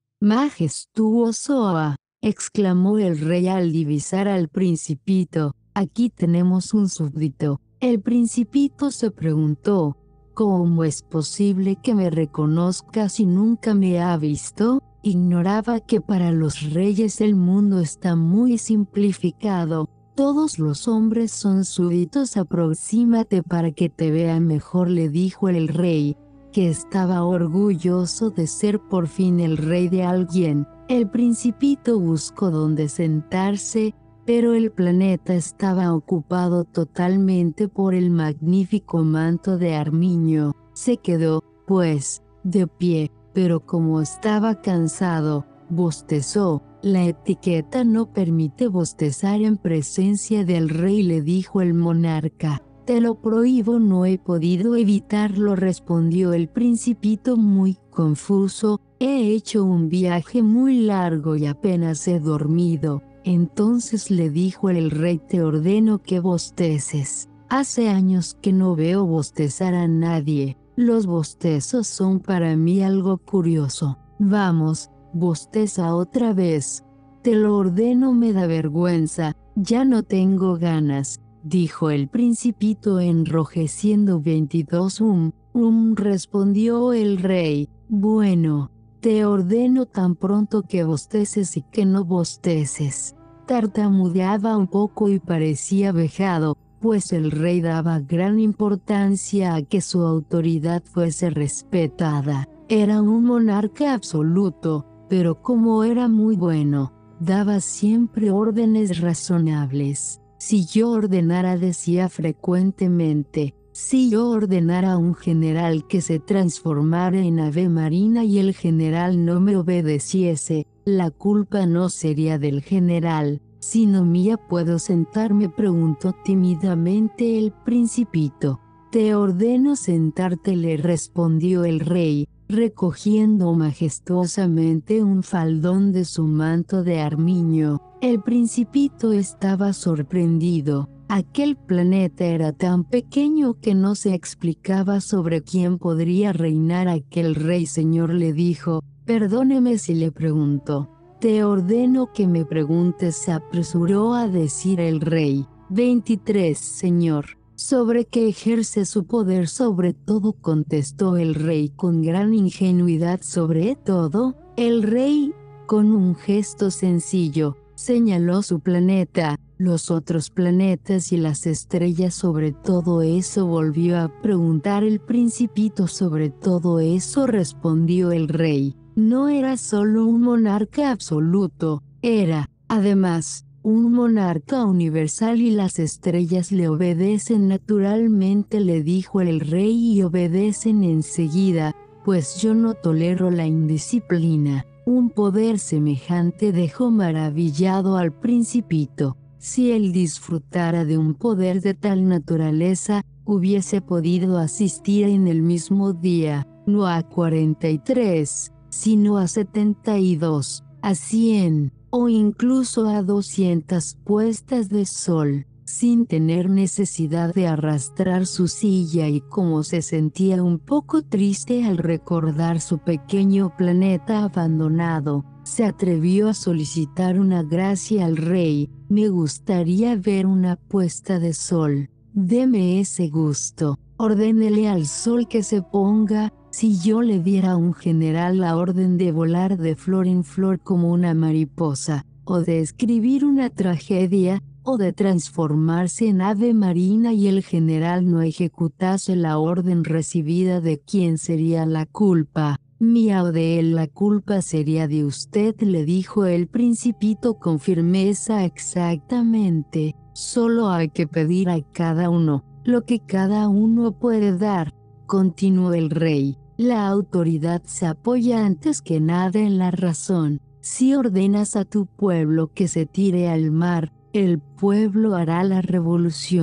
S1: majestuoso. ¡Ah!, exclamó el rey al divisar al principito. Aquí tenemos un súbdito. El principito se preguntó: ¿cómo es posible que me reconozca si nunca me ha visto? Ignoraba que para los reyes el mundo está muy simplificado. Todos los hombres son súbditos. Aproxímate para que te vea mejor, le dijo el rey, que estaba orgulloso de ser por fin el rey de alguien. El principito buscó dónde sentarse, pero el planeta estaba ocupado totalmente por el magnífico manto de armiño. Se quedó, pues, de pie, pero como estaba cansado, bostezó. La etiqueta no permite bostezar en presencia del rey, le dijo el monarca. Te lo prohíbo. No he podido evitarlo, respondió el principito muy confuso. He hecho un viaje muy largo y apenas he dormido. Entonces le dijo el rey: te ordeno que bosteces. Hace años que no veo bostezar a nadie. Los bostezos son para mí algo curioso. Vamos, bosteza otra vez. Te lo ordeno. Me da vergüenza. Ya no tengo ganas, dijo el principito enrojeciendo. veintidós Um, um, respondió el rey. Bueno, te ordeno tan pronto que bosteces y que no bosteces. Tartamudeaba un poco y parecía vejado, pues el rey daba gran importancia a que su autoridad fuese respetada. Era un monarca absoluto, pero como era muy bueno, daba siempre órdenes razonables. Si yo ordenara, decía frecuentemente, si yo ordenara a un general que se transformara en ave marina y el general no me obedeciese, la culpa no sería del general, sino mía. ¿Puedo sentarme?, preguntó tímidamente el principito. Te ordeno sentarte, le respondió el rey, recogiendo majestuosamente un faldón de su manto de armiño. El principito estaba sorprendido. Aquel planeta era tan pequeño que no se explicaba sobre quién podría reinar aquel rey. Señor, le dijo, perdóneme si le pregunto. Te ordeno que me preguntes, se apresuró a decir el rey. veintitrés Señor. ¿Sobre qué ejerce su poder sobre todo?, contestó el rey con gran ingenuidad. Sobre todo. El rey, con un gesto sencillo, señaló su planeta, los otros planetas y las estrellas. Sobre todo eso, volvió a preguntar el principito. Sobre todo eso, respondió el rey. No era solo un monarca absoluto, era, además, un monarca universal, y las estrellas le obedecen naturalmente, le dijo el rey, y obedecen enseguida, pues yo no tolero la indisciplina. Un poder semejante dejó maravillado al principito. Si él disfrutara de un poder de tal naturaleza, hubiese podido asistir en el mismo día, no a cuarenta y tres, sino a setenta y dos, a cien, o incluso a doscientas puestas de sol, sin tener necesidad de arrastrar su silla. Y como se sentía un poco triste al recordar su pequeño planeta abandonado, se atrevió a solicitar una gracia al rey. Me gustaría ver una puesta de sol. Deme ese gusto. Ordénele al sol que se ponga. Si yo le diera a un general la orden de volar de flor en flor como una mariposa, o de escribir una tragedia, o de transformarse en ave marina, y el general no ejecutase la orden recibida, ¿de quién sería la culpa? Mía o de él. La culpa sería de usted, le dijo el principito con firmeza. Exactamente. Solo hay que pedir a cada uno lo que cada uno puede dar, continuó el rey. La autoridad se apoya antes que nada en la razón. Si ordenas a tu pueblo que se tire al mar, el pueblo hará la revolución.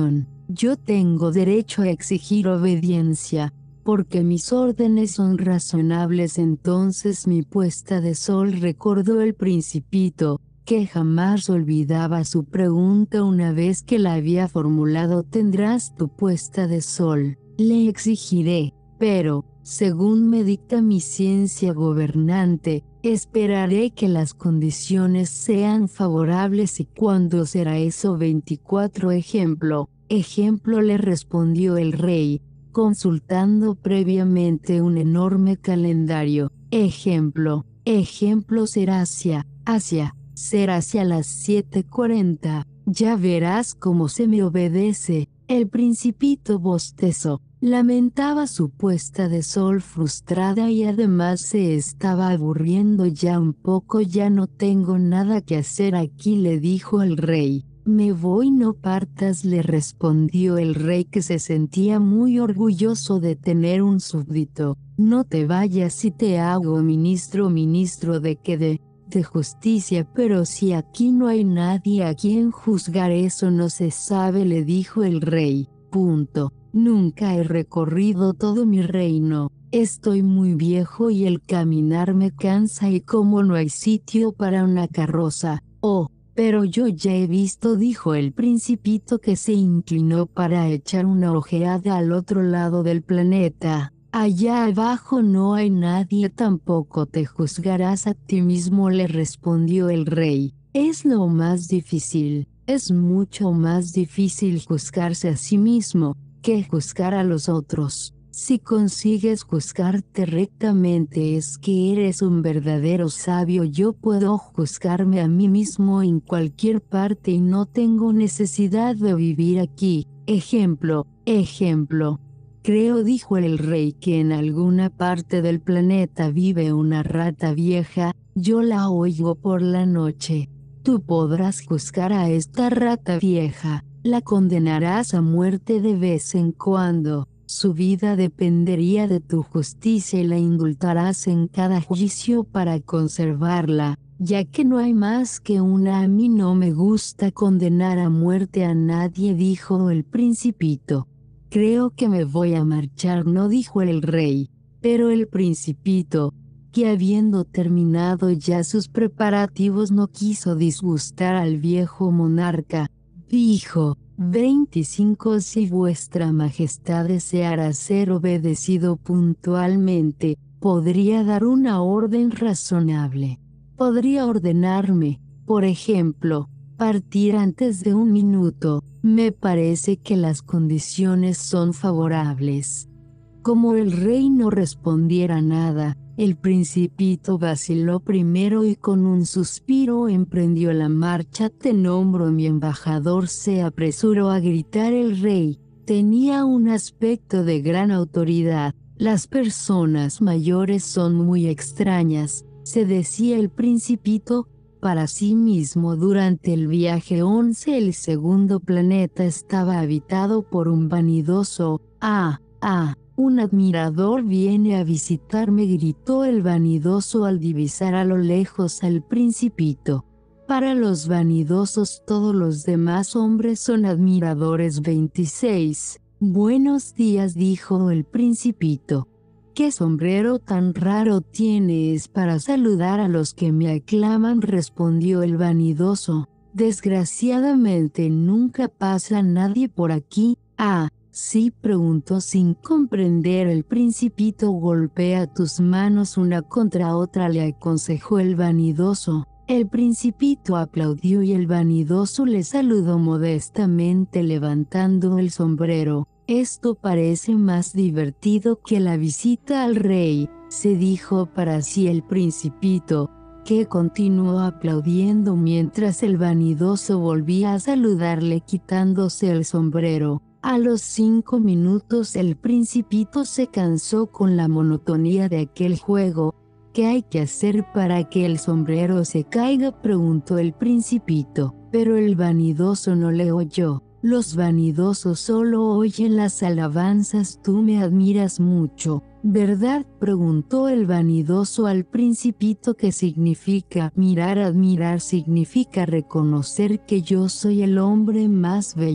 S1: Yo tengo derecho a exigir obediencia, porque mis órdenes son razonables. Entonces mi puesta de sol, recordó el Principito, que jamás olvidaba su pregunta una vez que la había formulado. ¿Tendrás tu puesta de sol? Le exigiré, pero, según me dicta mi ciencia gobernante, esperaré que las condiciones sean favorables. ¿Y cuándo será eso? veinticuatro Ejemplo, ejemplo le respondió el rey, consultando previamente un enorme calendario. Ejemplo, ejemplo será hacia, hacia, será hacia las siete cuarenta, ya verás cómo se me obedece. El Principito bostezó. Lamentaba su puesta de sol frustrada y además se estaba aburriendo ya un poco. Ya no tengo nada que hacer aquí, le dijo el rey. Me voy. No partas, le respondió el rey, que se sentía muy orgulloso de tener un súbdito. No te vayas si te hago ministro. ¿Ministro de qué? De, de justicia. Pero si aquí no hay nadie a quien juzgar, eso no se sabe, le dijo el rey. Punto. Nunca he recorrido todo mi reino. Estoy muy viejo y el caminar me cansa, y como no hay sitio para una carroza. Oh, pero yo ya he visto, dijo el Principito, que se inclinó para echar una ojeada al otro lado del planeta. Allá abajo no hay nadie. Tampoco te juzgarás a ti mismo, le respondió el rey. Es lo más difícil. Es mucho más difícil juzgarse a sí mismo que juzgar a los otros. Si consigues juzgarte rectamente, es que eres un verdadero sabio. Yo puedo juzgarme a mí mismo en cualquier parte y no tengo necesidad de vivir aquí. Ejemplo, ejemplo. Creo, dijo el rey, que en alguna parte del planeta vive una rata vieja. Yo la oigo por la noche. Tú podrás juzgar a esta rata vieja. La condenarás a muerte de vez en cuando. Su vida dependería de tu justicia y la indultarás en cada juicio para conservarla, ya que no hay más que una. A mí no me gusta condenar a muerte a nadie, dijo el Principito. Creo que me voy a marchar, no, dijo el rey. Pero el Principito, que habiendo terminado ya sus preparativos, no quiso disgustar al viejo monarca. Dijo, veinticinco Si vuestra majestad deseara ser obedecido puntualmente, podría dar una orden razonable. Podría ordenarme, por ejemplo, partir antes de un minuto. Me parece que las condiciones son favorables. Como el rey no respondiera nada, el Principito vaciló primero y con un suspiro emprendió la marcha. Te nombro mi embajador, se apresuró a gritar el rey. Tenía un aspecto de gran autoridad. Las personas mayores son muy extrañas, se decía el Principito para sí mismo durante el viaje once. El segundo planeta estaba habitado por un vanidoso. Ah, ah. Un admirador viene a visitarme, gritó el vanidoso al divisar a lo lejos al Principito. Para los vanidosos todos los demás hombres son admiradores. veintiséis Buenos días, dijo el Principito. ¿Qué sombrero tan raro tienes para saludar a los que me aclaman?, respondió el vanidoso. Desgraciadamente nunca pasa nadie por aquí. Ah, sí, preguntó sin comprender el Principito. Golpea tus manos una contra otra, le aconsejó el vanidoso. El Principito aplaudió y el vanidoso le saludó modestamente levantando el sombrero. Esto parece más divertido que la visita al rey, se dijo para sí el Principito, que continuó aplaudiendo mientras el vanidoso volvía a saludarle quitándose el sombrero. A los cinco minutos el Principito se cansó con la monotonía de aquel juego. ¿Qué hay que hacer para que el sombrero se caiga?, preguntó el Principito, pero el vanidoso no le oyó. Los vanidosos solo oyen las alabanzas. Tú me admiras mucho, ¿verdad?, preguntó el vanidoso al Principito. ¿Qué significa admirar? Admirar significa reconocer que yo soy el hombre más bello.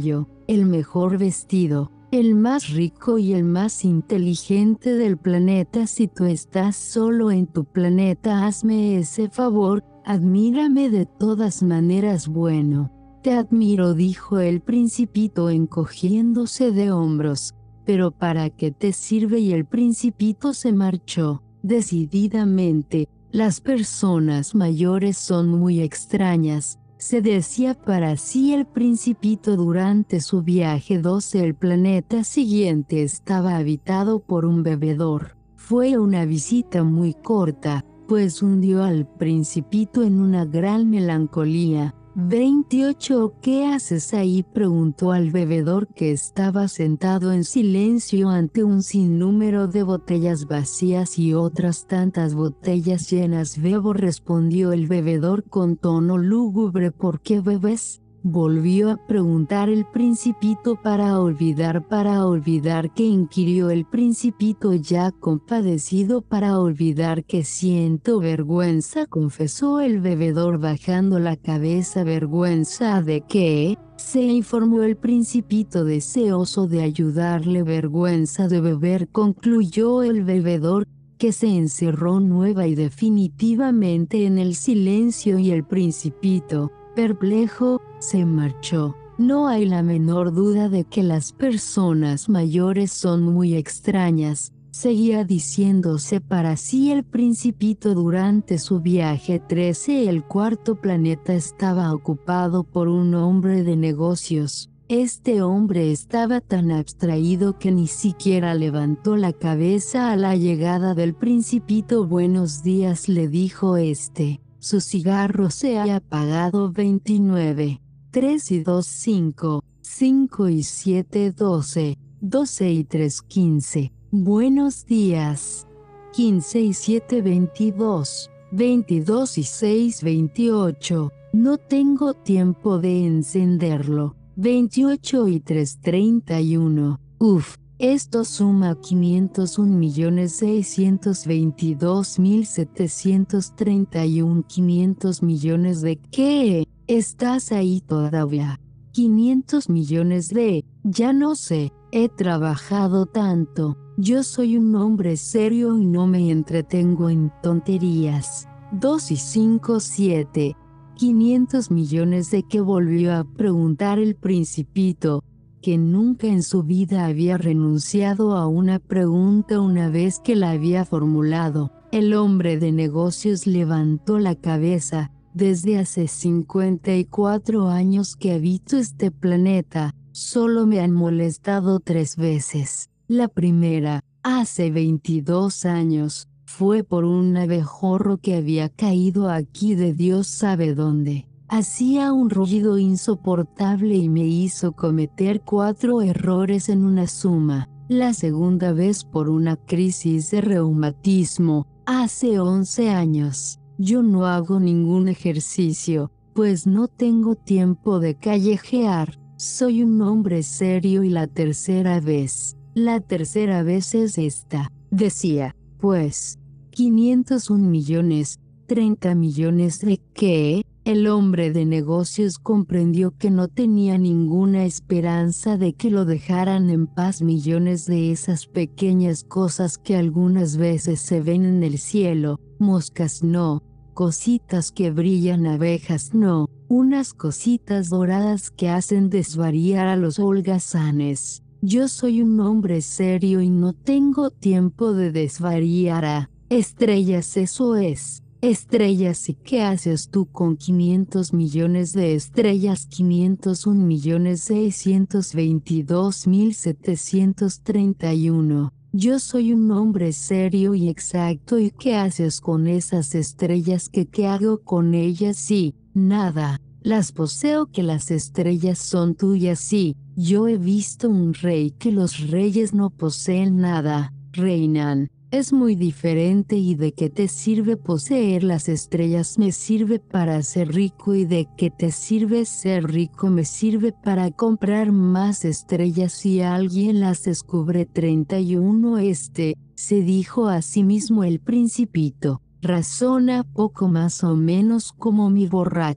S1: el mejor vestido, el más rico y el más inteligente del planeta. Si tú estás solo en tu planeta, hazme ese favor, admírame de todas maneras. Bueno, te admiro, dijo el principito encogiéndose de hombros. Pero ¿para qué te sirve? Y el principito se marchó. Decididamente, las personas mayores son muy extrañas, se decía para sí el principito durante su viaje doce. El planeta siguiente estaba habitado por un bebedor. Fue una visita muy corta, pues hundió al principito en una gran melancolía. veintiocho ¿Qué haces ahí?, preguntó al bebedor, que estaba sentado en silencio ante un sinnúmero de botellas vacías y otras tantas botellas llenas. Bebo, respondió el bebedor con tono lúgubre. ¿Por qué bebes?, volvió a preguntar el principito. Para olvidar. ¿Para olvidar qué?, inquirió el principito ya compadecido. Para olvidar que siento vergüenza, confesó el bebedor bajando la cabeza. ¿Vergüenza de qué?, se informó el principito deseoso de ayudarle. Vergüenza de beber, concluyó el bebedor, que se encerró nueva y definitivamente en el silencio, y el principito, perplejo, se marchó. No hay la menor duda de que las personas mayores son muy extrañas, seguía diciéndose para sí el principito durante su viaje trece. El cuarto planeta estaba ocupado por un hombre de negocios. Este hombre estaba tan abstraído que ni siquiera levantó la cabeza a la llegada del principito. Buenos días, le dijo este. Su cigarro se ha apagado. veintinueve, tres y dos, cinco, cinco y siete, doce, doce y tres, quince. Buenos días. quince y siete, veintidós, veintidós y seis, veintiocho. No tengo tiempo de encenderlo. veintiocho y tres, treinta y uno. Uf. Esto suma quinientos un millones seiscientos veintidós mil setecientos treinta y uno. quinientos millones de ¿qué? ¿Estás ahí todavía? quinientos millones de, ya no sé, he trabajado tanto. Yo soy un hombre serio y no me entretengo en tonterías. dos y cinco, siete. quinientos millones de ¿qué?, volvió a preguntar el principito, que nunca en su vida había renunciado a una pregunta una vez que la había formulado. El hombre de negocios levantó la cabeza. Desde hace cincuenta y cuatro años que habito este planeta, solo me han molestado tres veces. La primera, hace veintidós años, fue por un abejorro que había caído aquí de Dios sabe dónde. Hacía un ruido insoportable y me hizo cometer cuatro errores en una suma. La segunda vez por una crisis de reumatismo, hace once años. Yo no hago ningún ejercicio, pues no tengo tiempo de callejear. Soy un hombre serio. Y la tercera vez, la tercera vez es esta, decía, pues, quinientos un millones, treinta millones de ¿qué? El hombre de negocios comprendió que no tenía ninguna esperanza de que lo dejaran en paz. Millones de esas pequeñas cosas que algunas veces se ven en el cielo, moscas no, cositas que brillan, abejas no, unas cositas doradas que hacen desvariar a los holgazanes. Yo soy un hombre serio y no tengo tiempo de desvariar a estrellas, eso es. Estrellas. ¿Y qué haces tú con quinientos millones de estrellas? quinientos un millones seiscientos veintidós mil setecientos treinta y uno. Yo soy un hombre serio y exacto. ¿Y qué haces con esas estrellas? ¿Qué, qué hago con ellas? Sí, nada. Las poseo. Que las estrellas son tuyas. Sí, yo he visto un rey que los reyes no poseen nada, reinan. Es muy diferente. ¿Y de qué te sirve poseer las estrellas? Me sirve para ser rico. ¿Y de qué te sirve ser rico? Me sirve para comprar más estrellas si alguien las descubre. treinta y uno. Este, se dijo a sí mismo el principito, razona poco más o menos como mi borracho.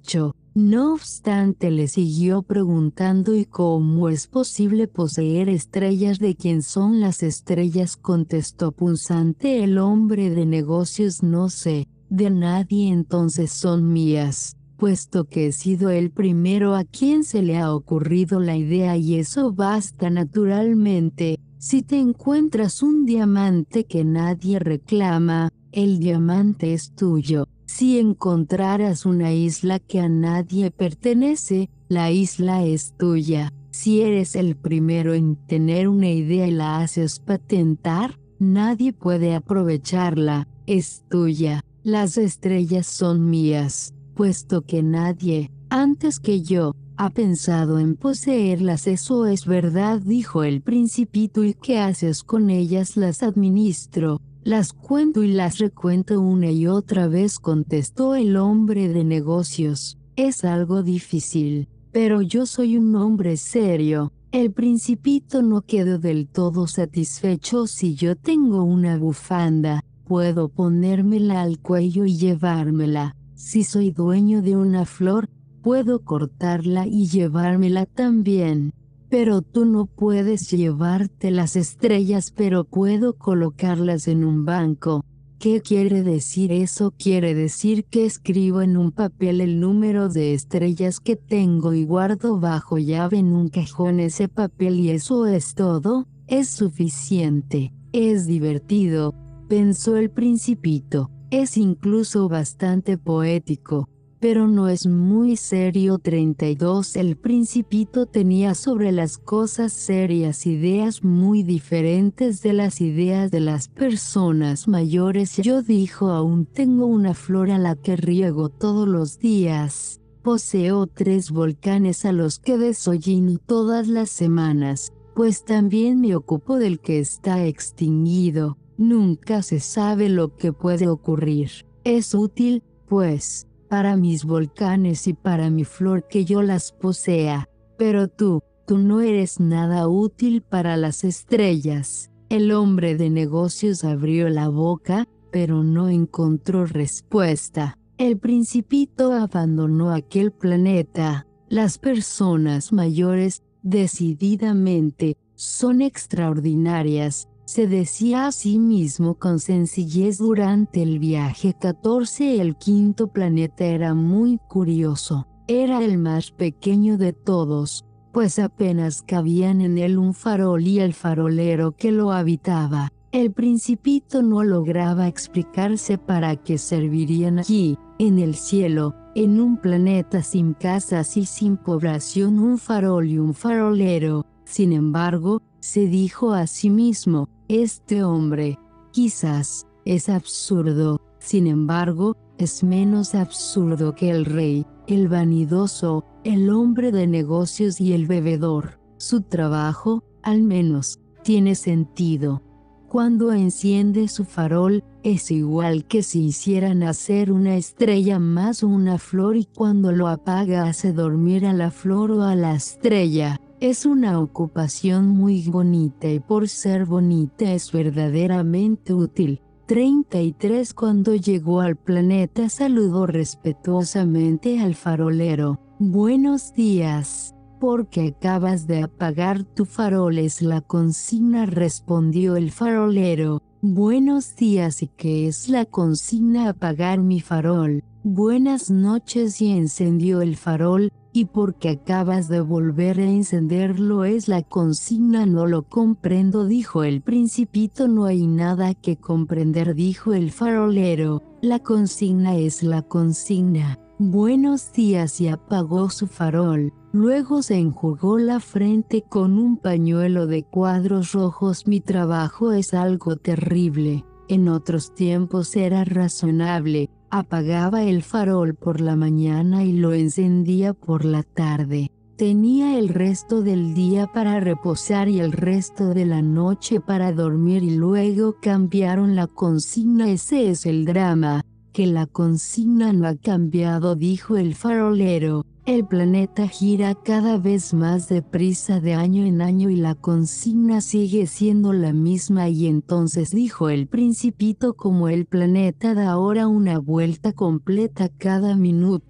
S1: No obstante, le siguió preguntando: ¿y cómo es posible poseer estrellas? ¿De quién son las estrellas?, contestó punzante el hombre de negocios. No sé, de nadie. Entonces son mías, puesto que he sido el primero a quien se le ha ocurrido la idea, y eso basta. Naturalmente, si te encuentras un diamante que nadie reclama, el diamante es tuyo. Si encontraras una isla que a nadie pertenece, la isla es tuya. Si eres el primero en tener una idea y la haces patentar, nadie puede aprovecharla, es tuya. Las estrellas son mías, puesto que nadie, antes que yo, ha pensado en poseerlas. Eso es verdad, dijo el Principito. ¿Y qué haces con ellas? Las administro. Las cuento y las recuento una y otra vez, contestó el hombre de negocios. Es algo difícil, pero yo soy un hombre serio. El Principito no quedó del todo satisfecho. Si yo tengo una bufanda, puedo ponérmela al cuello y llevármela. Si soy dueño de una flor, puedo cortarla y llevármela también. Pero tú no puedes llevarte las estrellas, pero puedo colocarlas en un banco. ¿Qué quiere decir eso? Quiere decir que escribo en un papel el número de estrellas que tengo y guardo bajo llave en un cajón ese papel, y eso es todo. Es suficiente. Es divertido, pensó el Principito. Es incluso bastante poético, pero no es muy serio. treinta y dos El Principito tenía sobre las cosas serias ideas muy diferentes de las ideas de las personas mayores. Yo, dijo, aún tengo una flor a la que riego todos los días. Poseo tres volcanes a los que desollino todas las semanas, pues también me ocupo del que está extinguido. Nunca se sabe lo que puede ocurrir. Es útil, pues, para mis volcanes y para mi flor que yo las posea. Pero tú, tú no eres nada útil para las estrellas. El hombre de negocios abrió la boca, pero no encontró respuesta. El Principito abandonó aquel planeta. Las personas mayores, decididamente, son extraordinarias, se decía a sí mismo con sencillez durante el viaje catorce. El quinto planeta era muy curioso. Era el más pequeño de todos, pues apenas cabían en él un farol y el farolero que lo habitaba. El Principito no lograba explicarse para qué servirían allí, en el cielo, en un planeta sin casas y sin población, un farol y un farolero. Sin embargo, se dijo a sí mismo, este hombre, quizás, es absurdo. Sin embargo, es menos absurdo que el rey, el vanidoso, el hombre de negocios y el bebedor. Su trabajo, al menos, tiene sentido. Cuando enciende su farol, es igual que si hiciera nacer una estrella más o una flor, y cuando lo apaga hace dormir a la flor o a la estrella. Es una ocupación muy bonita y por ser bonita es verdaderamente útil. treinta y tres Cuando llegó al planeta saludó respetuosamente al farolero. Buenos días. Porque acabas de apagar tu farol es la consigna, respondió el farolero. Buenos días. ¿Y qué es la consigna? Apagar mi farol. Buenas noches. Y encendió el farol. Y porque acabas de volver a encenderlo es la consigna. No lo comprendo, dijo el Principito. No hay nada que comprender, dijo el farolero. La consigna es la consigna. Buenos días. Y apagó su farol. Luego se enjugó la frente con un pañuelo de cuadros rojos. Mi trabajo es algo terrible. En otros tiempos era razonable. Apagaba el farol por la mañana y lo encendía por la tarde. Tenía el resto del día para reposar y el resto de la noche para dormir, y luego cambiaron la consigna. Ese es el drama, que la consigna no ha cambiado, dijo el farolero. El planeta gira cada vez más deprisa de año en año y la consigna sigue siendo la misma. Y entonces, dijo el Principito, como el planeta da ahora una vuelta completa cada minuto,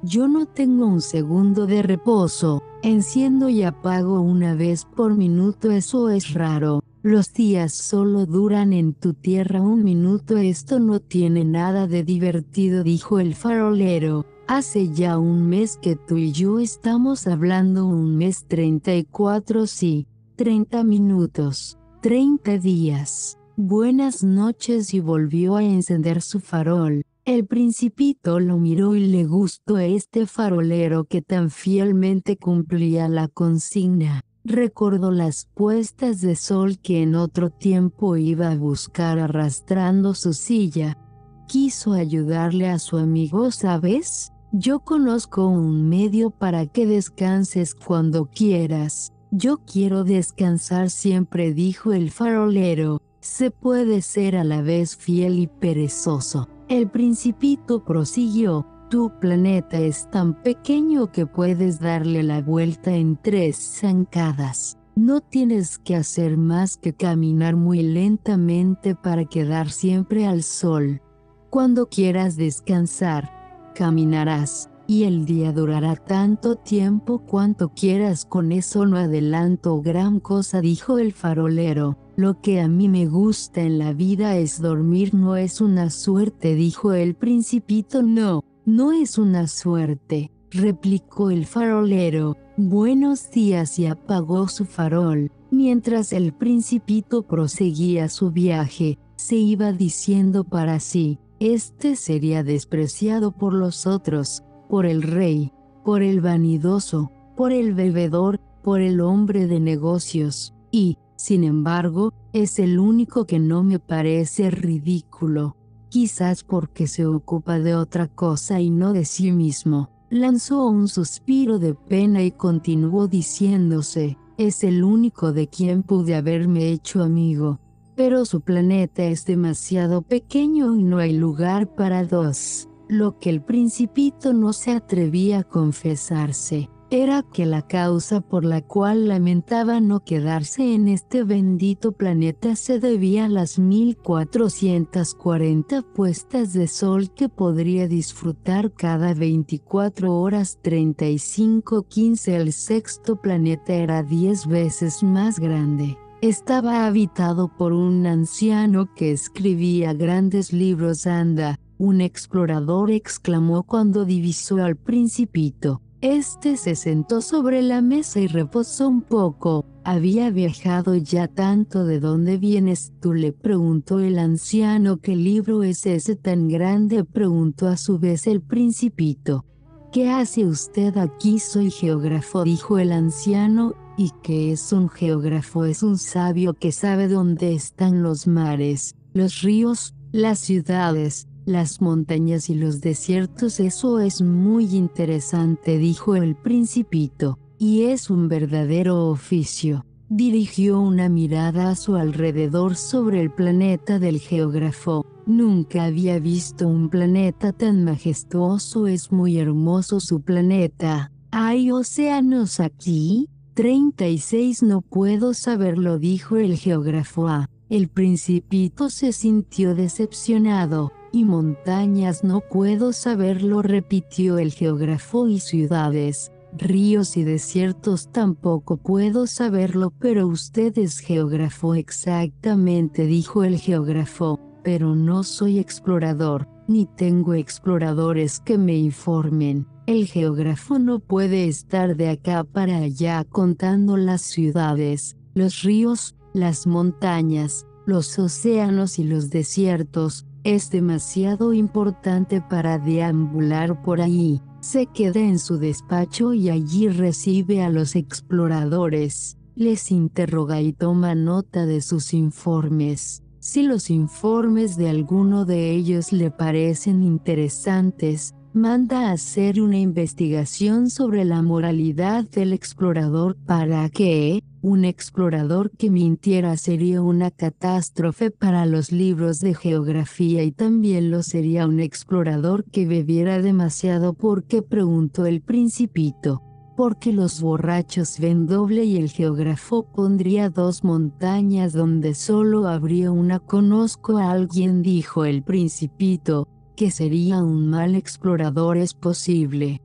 S1: Yo no tengo un segundo de reposo. Enciendo y apago una vez por minuto, eso es raro. Los días solo duran en tu tierra un minuto. Esto no tiene nada de divertido, dijo el farolero. Hace ya un mes que tú y yo estamos hablando. Un mes, treinta y cuatro, sí. treinta minutos. treinta días. Buenas noches, y volvió a encender su farol. El Principito lo miró y le gustó este farolero que tan fielmente cumplía la consigna. Recordó las puestas de sol que en otro tiempo iba a buscar arrastrando su silla. Quiso ayudarle a su amigo. ¿Sabes? Yo conozco un medio para que descanses cuando quieras. Yo quiero descansar siempre, dijo el farolero. Se puede ser a la vez fiel y perezoso. El Principito prosiguió. Tu planeta es tan pequeño que puedes darle la vuelta en tres zancadas. No tienes que hacer más que caminar muy lentamente para quedar siempre al sol. Cuando quieras descansar, caminarás, y el día durará tanto tiempo cuanto quieras. Con eso no adelanto gran cosa, dijo el farolero. Lo que a mí me gusta en la vida es dormir. No es una suerte, dijo el Principito. No, no es una suerte, replicó el farolero. Buenos días, y apagó su farol. Mientras el Principito proseguía su viaje, se iba diciendo para sí: este sería despreciado por los otros, por el rey, por el vanidoso, por el bebedor, por el hombre de negocios, y, sin embargo, es el único que no me parece ridículo. Quizás porque se ocupa de otra cosa y no de sí mismo. Lanzó un suspiro de pena y continuó diciéndose: es el único de quien pude haberme hecho amigo. Pero su planeta es demasiado pequeño y no hay lugar para dos. Lo que el Principito no se atrevía a confesarse era que la causa por la cual lamentaba no quedarse en este bendito planeta se debía a las mil cuatrocientas cuarenta puestas de sol que podría disfrutar cada veinticuatro horas. Treinta y cinco quince. El sexto planeta era diez veces más grande. Estaba habitado por un anciano que escribía grandes libros. Anda, un explorador, exclamó cuando divisó al Principito. Este se sentó sobre la mesa y reposó un poco. ¿Había viajado ya tanto? ¿De dónde vienes tú?, le preguntó el anciano. ¿Qué libro es ese tan grande?, preguntó a su vez el Principito. ¿Qué hace usted aquí? Soy geógrafo, dijo el anciano. ¿Y qué es un geógrafo? Es un sabio que sabe dónde están los mares, los ríos, las ciudades, las montañas y los desiertos. Eso es muy interesante, dijo el Principito, y es un verdadero oficio. Dirigió una mirada a su alrededor sobre el planeta del geógrafo. Nunca había visto un planeta tan majestuoso. Es muy hermoso su planeta. ¿Hay océanos aquí? treinta y seis. No puedo saberlo, dijo el geógrafo. Ah, el Principito se sintió decepcionado. ¿Y montañas? No puedo saberlo, repitió el geógrafo. ¿Y ciudades, ríos y desiertos? Tampoco puedo saberlo. Pero usted es geógrafo. Exactamente, dijo el geógrafo, pero no soy explorador, ni tengo exploradores que me informen. El geógrafo no puede estar de acá para allá contando las ciudades, los ríos, las montañas, los océanos y los desiertos. Es demasiado importante para deambular por ahí. Se queda en su despacho y allí recibe a los exploradores, les interroga y toma nota de sus informes. Si los informes de alguno de ellos le parecen interesantes, manda a hacer una investigación sobre la moralidad del explorador. ¿Para qué? Un explorador que mintiera sería una catástrofe para los libros de geografía, y también lo sería un explorador que bebiera demasiado. ¿Por qué?, preguntó el Principito. Porque los borrachos ven doble, y el geógrafo pondría dos montañas donde solo habría una. Conozco a alguien, dijo el Principito, que sería un mal explorador. Es posible.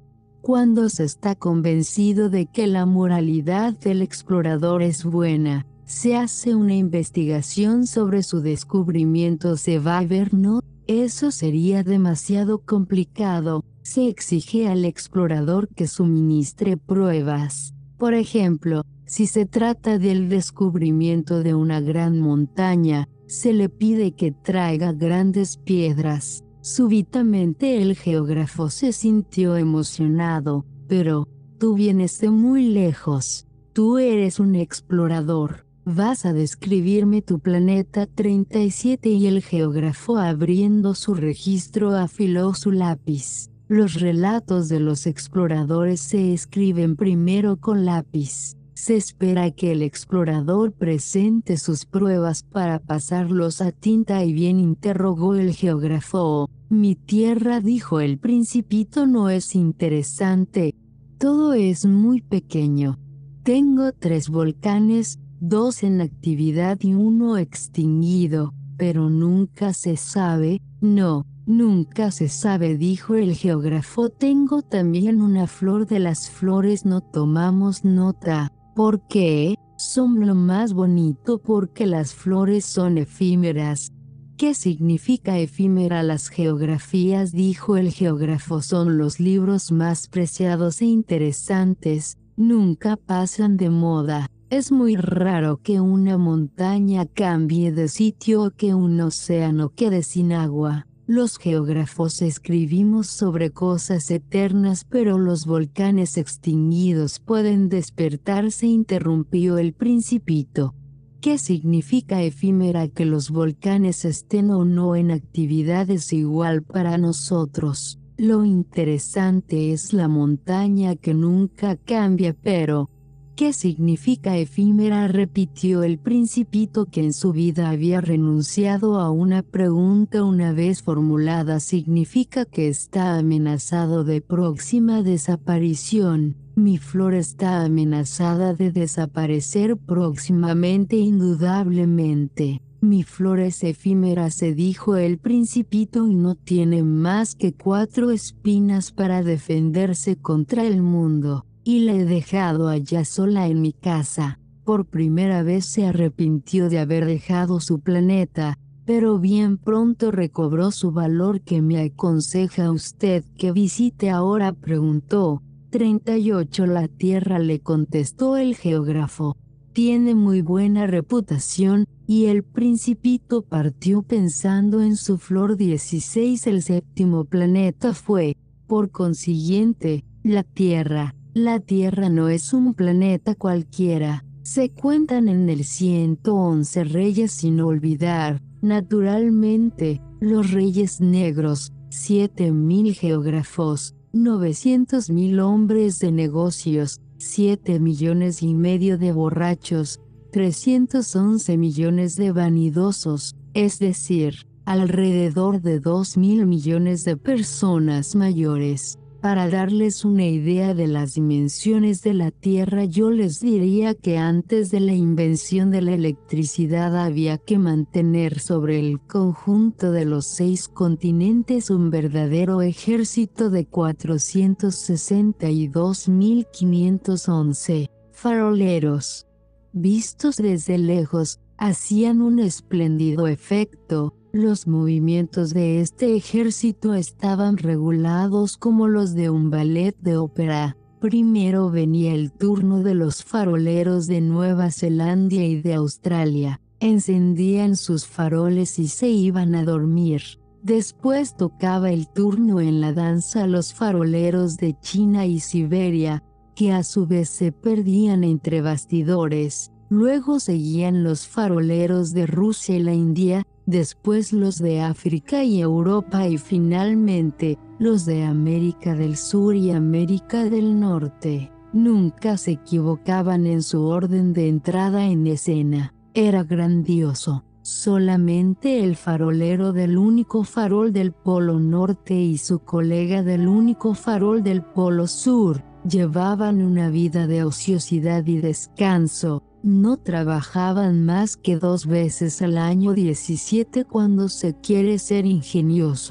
S1: Cuando se está convencido de que la moralidad del explorador es buena, se hace una investigación sobre su descubrimiento. ¿Se va a ver? No, eso sería demasiado complicado. Se exige al explorador que suministre pruebas. Por ejemplo, si se trata del descubrimiento de una gran montaña, se le pide que traiga grandes piedras. Súbitamente el geógrafo se sintió emocionado. Pero, tú vienes de muy lejos. Tú eres un explorador. Vas a describirme tu planeta treinta y siete. Y el geógrafo, abriendo su registro, afiló su lápiz. Los relatos de los exploradores se escriben primero con lápiz. Se espera que el explorador presente sus pruebas para pasarlos a tinta. ¿Y bien?, interrogó el geógrafo. Mi tierra, dijo el principito, no es interesante. Todo es muy pequeño. Tengo tres volcanes, dos en actividad y uno extinguido, pero nunca se sabe. No, nunca se sabe, dijo el geógrafo. Tengo también una flor. De las flores no tomamos nota. ¿Por qué? Son lo más bonito porque las flores son efímeras. ¿Qué significa efímera? Las geografías, dijo el geógrafo, son los libros más preciados e interesantes. Nunca pasan de moda. Es muy raro que una montaña cambie de sitio o que un océano quede sin agua. Los geógrafos escribimos sobre cosas eternas, pero los volcanes extinguidos pueden despertarse, interrumpió el principito. ¿Qué significa efímera? Que los volcanes estén o no en actividad es igual para nosotros. Lo interesante es la montaña que nunca cambia. Pero, ¿qué significa efímera?, repitió el principito, que en su vida había renunciado a una pregunta una vez formulada. Significa que está amenazado de próxima desaparición. Mi flor está amenazada de desaparecer próximamente, indudablemente. Mi flor es efímera, se dijo el principito, y no tiene más que cuatro espinas para defenderse contra el mundo. Y la he dejado allá sola en mi casa. Por primera vez se arrepintió de haber dejado su planeta, pero bien pronto recobró su valor. ¿Qué me aconseja usted que visite ahora?, preguntó. treinta y ocho. La Tierra, le contestó el geógrafo. Tiene muy buena reputación, y el principito partió pensando en su flor. dieciséis. El séptimo planeta fue, por consiguiente, la Tierra. La Tierra no es un planeta cualquiera. Se cuentan en el ciento once reyes, sin olvidar, naturalmente, los reyes negros, siete mil geógrafos, novecientos mil hombres de negocios, siete millones y medio de borrachos, trescientos once millones de vanidosos, es decir, alrededor de dos mil millones de personas mayores. Para darles una idea de las dimensiones de la Tierra, yo les diría que antes de la invención de la electricidad había que mantener sobre el conjunto de los seis continentes un verdadero ejército de cuatrocientos sesenta y dos mil quinientos once faroleros. Vistos desde lejos, hacían un espléndido efecto. Los movimientos de este ejército estaban regulados como los de un ballet de ópera. Primero venía el turno de los faroleros de Nueva Zelanda y de Australia. Encendían sus faroles y se iban a dormir. Después tocaba el turno en la danza a los faroleros de China y Siberia, que a su vez se perdían entre bastidores. Luego seguían los faroleros de Rusia y la India, después los de África y Europa y finalmente, los de América del Sur y América del Norte. Nunca se equivocaban en su orden de entrada en escena. Era grandioso. Solamente el farolero del único farol del Polo Norte y su colega del único farol del Polo Sur llevaban una vida de ociosidad y descanso. No trabajaban más que dos veces al año. diecisiete. Cuando se quiere ser ingenioso,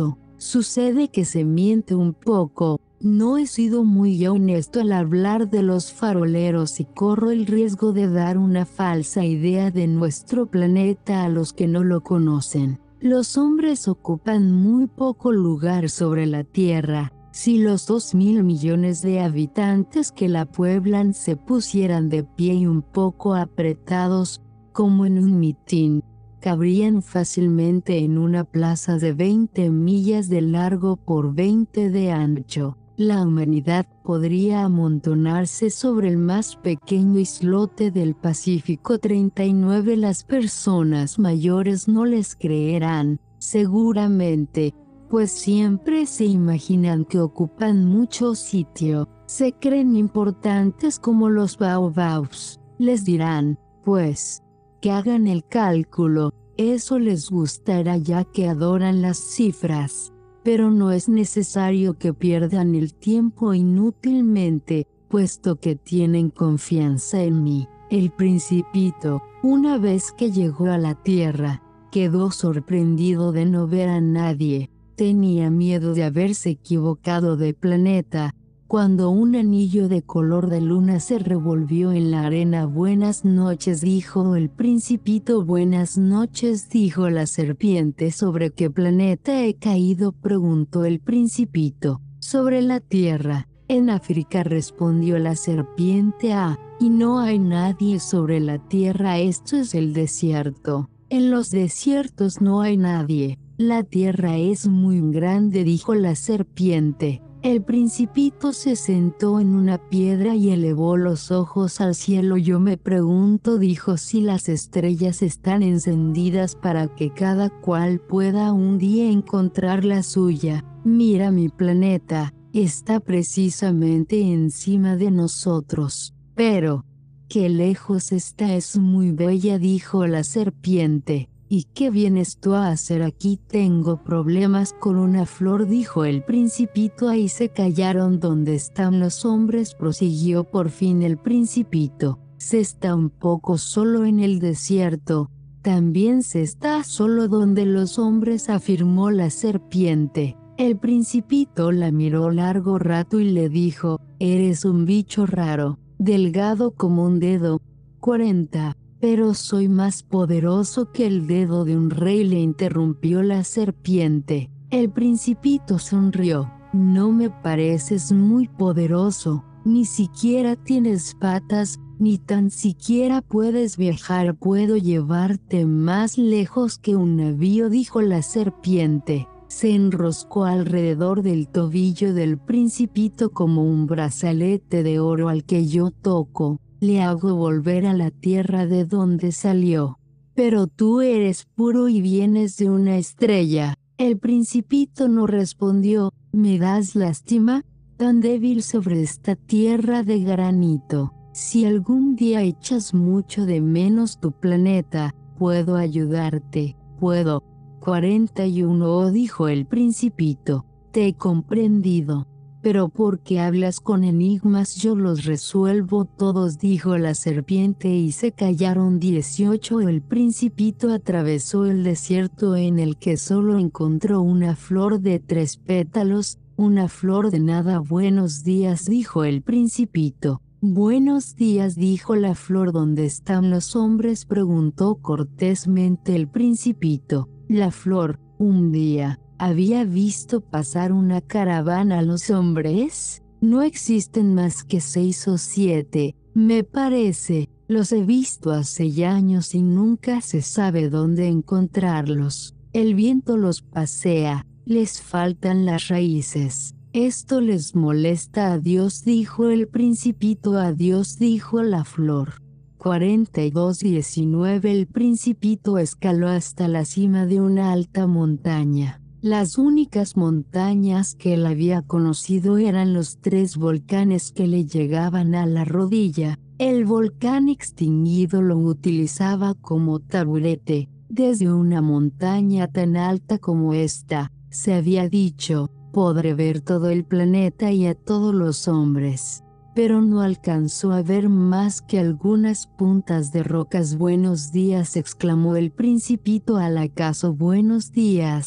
S1: Sucede que se miente un poco. No he sido muy honesto al hablar de los faroleros y corro el riesgo de dar una falsa idea de nuestro planeta a los que no lo conocen. Los hombres ocupan muy poco lugar sobre la Tierra. Si los dos mil millones de habitantes que la pueblan se pusieran de pie y un poco apretados, como en un mitin, cabrían fácilmente en una plaza de veinte millas de largo por veinte de ancho. La humanidad podría amontonarse sobre el más pequeño islote del Pacífico treinta y nueve. Las personas mayores no les creerán, seguramente, pues siempre se imaginan que ocupan mucho sitio. Se creen importantes como los baobabs. Les dirán, pues, que hagan el cálculo, eso les gustará ya que adoran las cifras. Pero no es necesario que pierdan el tiempo inútilmente, puesto que tienen confianza en mí. El Principito, una vez que llegó a la Tierra, quedó sorprendido de no ver a nadie. Tenía miedo de haberse equivocado de planeta. Cuando un anillo de color de luna se revolvió en la arena. Buenas noches, dijo el Principito. Buenas noches, dijo la serpiente. ¿Sobre qué planeta he caído?, preguntó el Principito. Sobre la Tierra. En África, respondió la serpiente. Ah, y no hay nadie sobre la Tierra. Esto es el desierto. En los desiertos no hay nadie. La Tierra es muy grande, dijo la serpiente. El Principito se sentó en una piedra y elevó los ojos al cielo. Yo me pregunto, dijo, si las estrellas están encendidas para que cada cual pueda un día encontrar la suya. Mira mi planeta, está precisamente encima de nosotros. Pero, qué lejos está, es muy bella, dijo la serpiente. ¿Y qué vienes tú a hacer aquí? Tengo problemas con una flor, dijo el Principito. Ahí se callaron. ¿Dónde están los hombres?, prosiguió por fin el Principito. Se está un poco solo en el desierto. También se está solo donde los hombres, afirmó la serpiente. El Principito la miró largo rato y le dijo, eres un bicho raro, delgado como un dedo. cuarenta. Pero soy más poderoso que el dedo de un rey, le interrumpió la serpiente. El Principito sonrió. No me pareces muy poderoso, ni siquiera tienes patas, ni tan siquiera puedes viajar. Puedo llevarte más lejos que un navío, dijo la serpiente. Se enroscó alrededor del tobillo del Principito como un brazalete de oro. Al que yo toco, le hago volver a la tierra de donde salió. Pero tú eres puro y vienes de una estrella. El Principito no respondió. ¿Me das lástima? Tan débil sobre esta tierra de granito. Si algún día echas mucho de menos tu planeta, puedo ayudarte. Puedo. cuarenta y uno, dijo el Principito. Te he comprendido. Pero porque hablas con enigmas, yo los resuelvo todos, dijo la serpiente, y se callaron. dieciocho. El Principito atravesó el desierto, en el que solo encontró una flor de tres pétalos, una flor de nada. Buenos días, dijo el Principito. Buenos días, dijo la flor. ¿Dónde están los hombres?, preguntó cortésmente el Principito. La flor, un día, había visto pasar una caravana. ¿Los hombres? No existen más que seis o siete, me parece. Los he visto hace años y nunca se sabe dónde encontrarlos. El viento los pasea, les faltan las raíces. Esto les molesta a Dios, dijo el Principito. A Dios, dijo la flor. cuarenta y dos. diecinueve. El Principito escaló hasta la cima de una alta montaña. Las únicas montañas que él había conocido eran los tres volcanes que le llegaban a la rodilla. El volcán extinguido lo utilizaba como taburete. Desde una montaña tan alta como esta, se había dicho, podré ver todo el planeta y a todos los hombres. Pero no alcanzó a ver más que algunas puntas de rocas. Buenos días, exclamó el Principito. ¿Al acaso buenos días?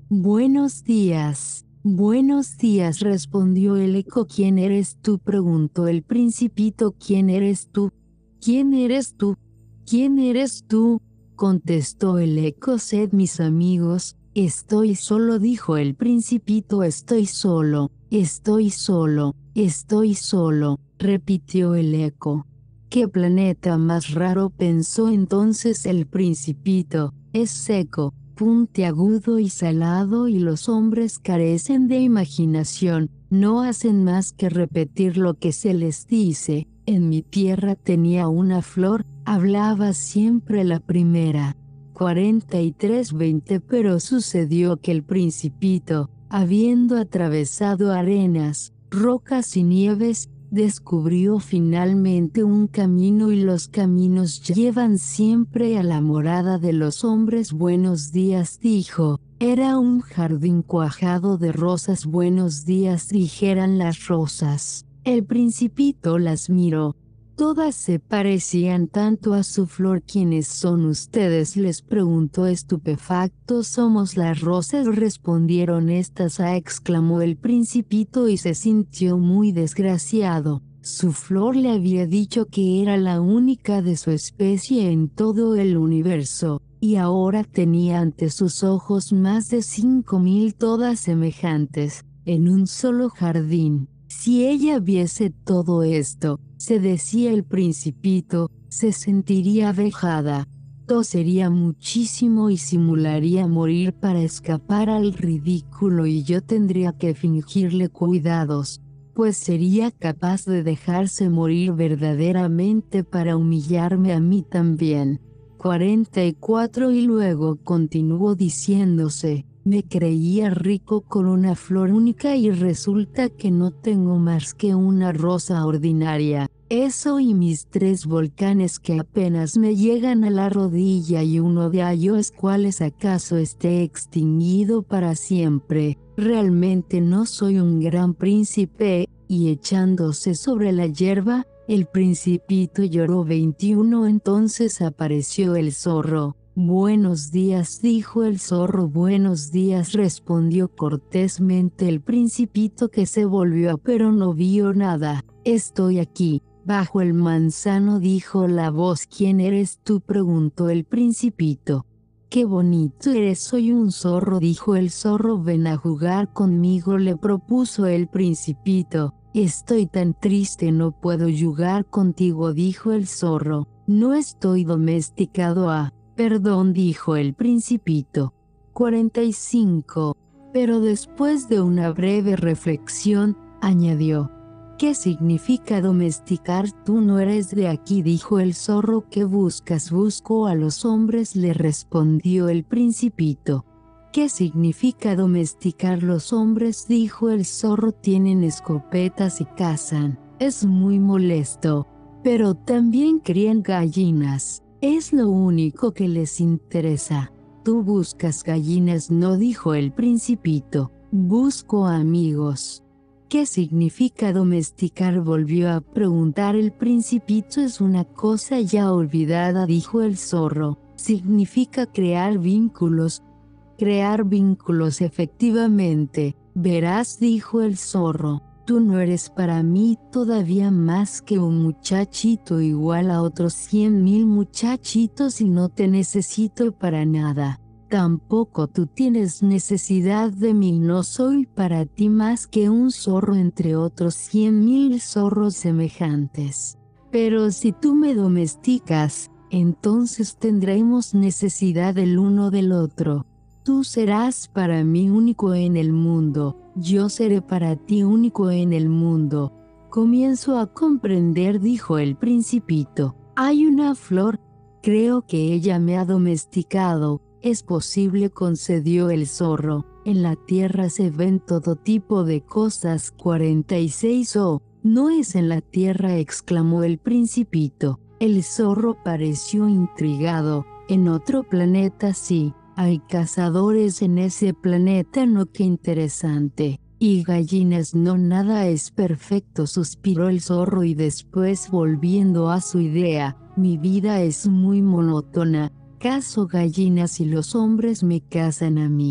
S1: Buenos días. Buenos días, respondió el eco. ¿Quién eres tú?, preguntó el principito. ¿Quién eres tú? ¿Quién eres tú? ¿Quién eres tú?, contestó el eco. Sed mis amigos. Estoy solo, dijo el principito. Estoy solo, estoy solo, estoy solo, repitió el eco. ¿Qué planeta más raro?, pensó entonces el principito. Es seco, puntiagudo y salado, y los hombres carecen de imaginación, no hacen más que repetir lo que se les dice. En mi tierra tenía una flor, hablaba siempre la primera. cuarenta y tres veinte Pero sucedió que el principito, habiendo atravesado arenas, rocas y nieves, descubrió finalmente un camino, y los caminos llevan siempre a la morada de los hombres. Buenos días, dijo. Era un jardín cuajado de rosas. Buenos días, dijeran las rosas. El principito las miró. Todas se parecían tanto a su flor. ¿Quiénes son ustedes?, les preguntó estupefacto. Somos las rosas, respondieron estas. Ah, exclamó el principito y se sintió muy desgraciado. Su flor le había dicho que era la única de su especie en todo el universo, y ahora tenía ante sus ojos más de cinco mil, todas semejantes, en un solo jardín. Si ella viese todo esto, se decía el principito, se sentiría vejada, tosería muchísimo y simularía morir para escapar al ridículo, y yo tendría que fingirle cuidados, pues sería capaz de dejarse morir verdaderamente para humillarme a mí también. cuarenta y cuatro Y luego continuó diciéndose: me creía rico con una flor única y resulta que no tengo más que una rosa ordinaria. Eso y mis tres volcanes que apenas me llegan a la rodilla, y uno de ellos cuales acaso esté extinguido para siempre. Realmente no soy un gran príncipe. Y echándose sobre la hierba, el principito lloró. veintiuno Entonces apareció el zorro. Buenos días, dijo el zorro. Buenos días, respondió cortésmente el principito, que se volvió pero no vio nada. Estoy aquí, bajo el manzano, dijo la voz. ¿Quién eres tú?, preguntó el principito. Qué bonito eres. Soy un zorro, dijo el zorro. Ven a jugar conmigo, le propuso el principito. Estoy tan triste, no puedo jugar contigo, dijo el zorro. No estoy domesticado. Ah, perdón, dijo el principito. cuarenta y cinco Pero después de una breve reflexión, añadió: ¿qué significa domesticar? Tú no eres de aquí, dijo el zorro. ¿Qué buscas? Busco a los hombres, le respondió el principito. ¿Qué significa domesticar? Los hombres, dijo el zorro, tienen escopetas y cazan. Es muy molesto. Pero también crían gallinas. Es lo único que les interesa. Tú buscas gallinas, no, dijo el principito. Busco amigos. ¿Qué significa domesticar? Volvió a preguntar el principito. Es una cosa ya olvidada, dijo el zorro. Significa crear vínculos. Crear vínculos, efectivamente. Verás, dijo el zorro, tú no eres para mí todavía más que un muchachito igual a otros cien mil muchachitos, y no te necesito para nada. Tampoco tú tienes necesidad de mí. No soy para ti más que un zorro entre otros cien mil zorros semejantes. Pero si tú me domesticas, entonces tendremos necesidad el uno del otro. Tú serás para mí único en el mundo, yo seré para ti único en el mundo. Comienzo a comprender, dijo el principito. Hay una flor, creo que ella me ha domesticado. Es posible, concedió el zorro. En la tierra se ven todo tipo de cosas. cuarenta y seis Oh, no es en la tierra, exclamó el principito. El zorro pareció intrigado. En otro planeta sí. Hay cazadores en ese planeta, no, qué interesante. Y gallinas, no, nada es perfecto, suspiró el zorro, y después, volviendo a su idea, mi vida es muy monótona. Cazo gallinas y los hombres me cazan a mí.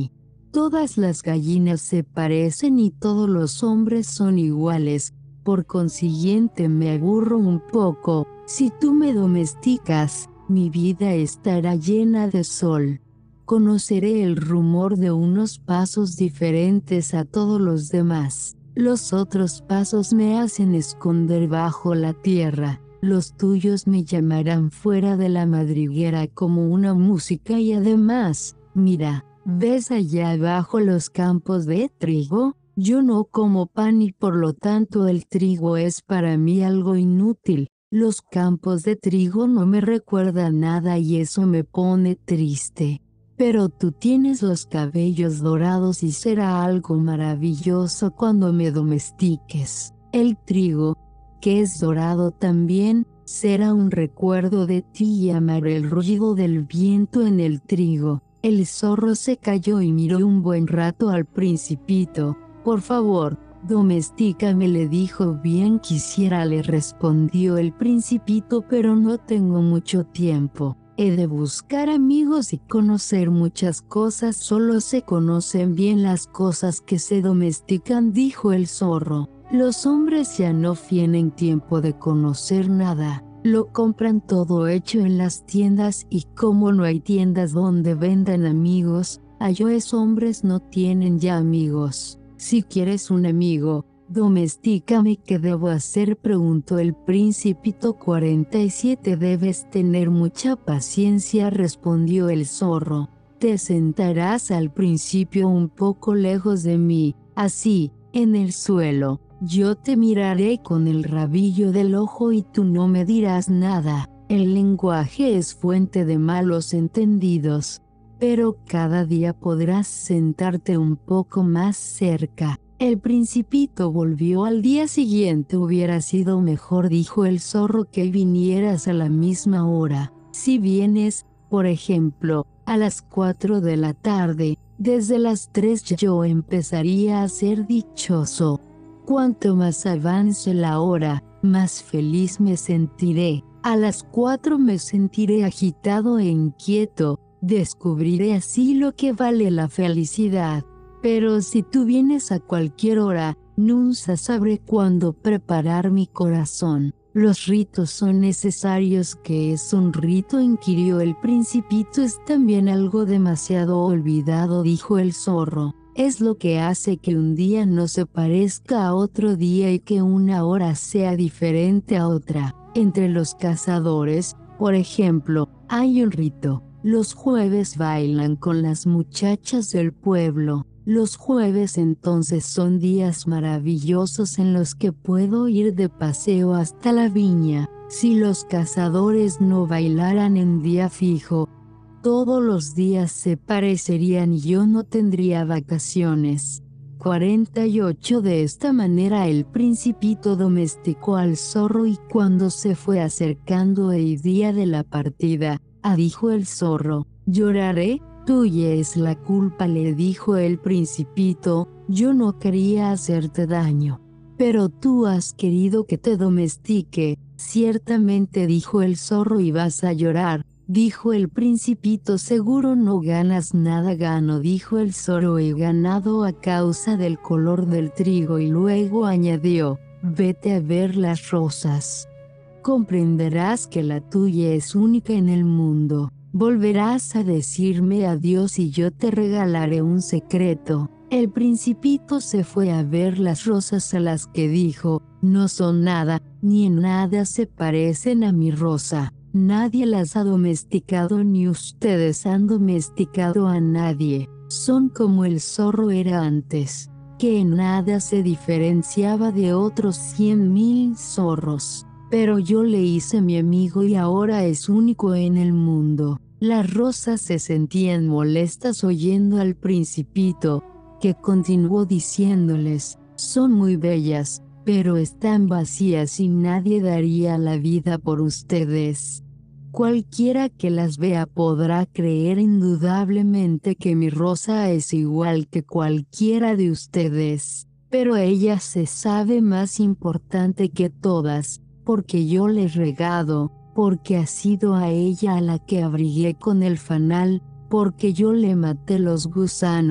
S1: Todas las gallinas se parecen y todos los hombres son iguales, por consiguiente me aburro un poco. Si tú me domesticas, mi vida estará llena de sol. Conoceré el rumor de unos pasos diferentes a todos los demás. Los otros pasos me hacen esconder bajo la tierra. Los tuyos me llamarán fuera de la madriguera como una música y además, mira, ¿ves allá abajo los campos de trigo? Yo no como pan y por lo tanto el trigo es para mí algo inútil. Los campos de trigo no me recuerdan nada y eso me pone triste. Pero tú tienes los cabellos dorados y será algo maravilloso cuando me domestiques. El trigo, que es dorado también, será un recuerdo de ti y amaré el ruido del viento en el trigo. El zorro se calló y miró un buen rato al Principito. Por favor, domestícame, le dijo. Bien quisiera, le respondió el Principito, pero no tengo mucho tiempo. He de buscar amigos y conocer muchas cosas. Solo se conocen bien las cosas que se domestican, dijo el zorro. Los hombres ya no tienen tiempo de conocer nada. Lo compran todo hecho en las tiendas y como no hay tiendas donde vendan amigos, ellos hombres no tienen ya amigos. Si quieres un amigo, domestícame. ¿Qué debo hacer?, preguntó el Principito. cuarenta y siete Debes tener mucha paciencia, respondió el zorro. Te sentarás al principio un poco lejos de mí, así, en el suelo. Yo te miraré con el rabillo del ojo y tú no me dirás nada. El lenguaje es fuente de malos entendidos, pero cada día podrás sentarte un poco más cerca. El Principito volvió al día siguiente. Hubiera sido mejor, dijo el zorro, que vinieras a la misma hora. Si vienes, por ejemplo, a las cuatro de la tarde, desde las tres yo empezaría a ser dichoso. Cuanto más avance la hora, más feliz me sentiré. A las cuatro me sentiré agitado e inquieto. Descubriré así lo que vale la felicidad. Pero si tú vienes a cualquier hora, nunca sabré cuándo preparar mi corazón. Los ritos son necesarios. ¿Qué es un rito?, inquirió el Principito. Es también algo demasiado olvidado, dijo el zorro. Es lo que hace que un día no se parezca a otro día y que una hora sea diferente a otra. Entre los cazadores, por ejemplo, hay un rito. Los jueves bailan con las muchachas del pueblo. Los jueves entonces son días maravillosos en los que puedo ir de paseo hasta la viña. Si los cazadores no bailaran en día fijo, todos los días se parecerían y yo no tendría vacaciones. cuarenta y ocho De esta manera el Principito domesticó al zorro y cuando se fue acercando el día de la partida, ah, dijo el zorro, lloraré. Tuya es la culpa, le dijo el Principito, yo no quería hacerte daño. Pero tú has querido que te domestique. Ciertamente, dijo el zorro, y vas a llorar. Dijo el Principito, seguro no ganas nada. Gano, dijo el zorro, he ganado a causa del color del trigo. Y luego añadió, vete a ver las rosas. Comprenderás que la tuya es única en el mundo. Volverás a decirme adiós y yo te regalaré un secreto. El Principito se fue a ver las rosas, a las que dijo, no son nada, ni en nada se parecen a mi rosa. Nadie las ha domesticado ni ustedes han domesticado a nadie. Son como el zorro era antes, que en nada se diferenciaba de otros cien mil zorros. Pero yo le hice mi amigo y ahora es único en el mundo. Las rosas se sentían molestas oyendo al Principito, que continuó diciéndoles, son muy bellas, pero están vacías y nadie daría la vida por ustedes. Cualquiera que las vea podrá creer indudablemente que mi rosa es igual que cualquiera de ustedes, pero ella se sabe más importante que todas, porque yo le he regado, porque ha sido a ella a la que abrigué con el fanal, porque yo le maté los gusanos,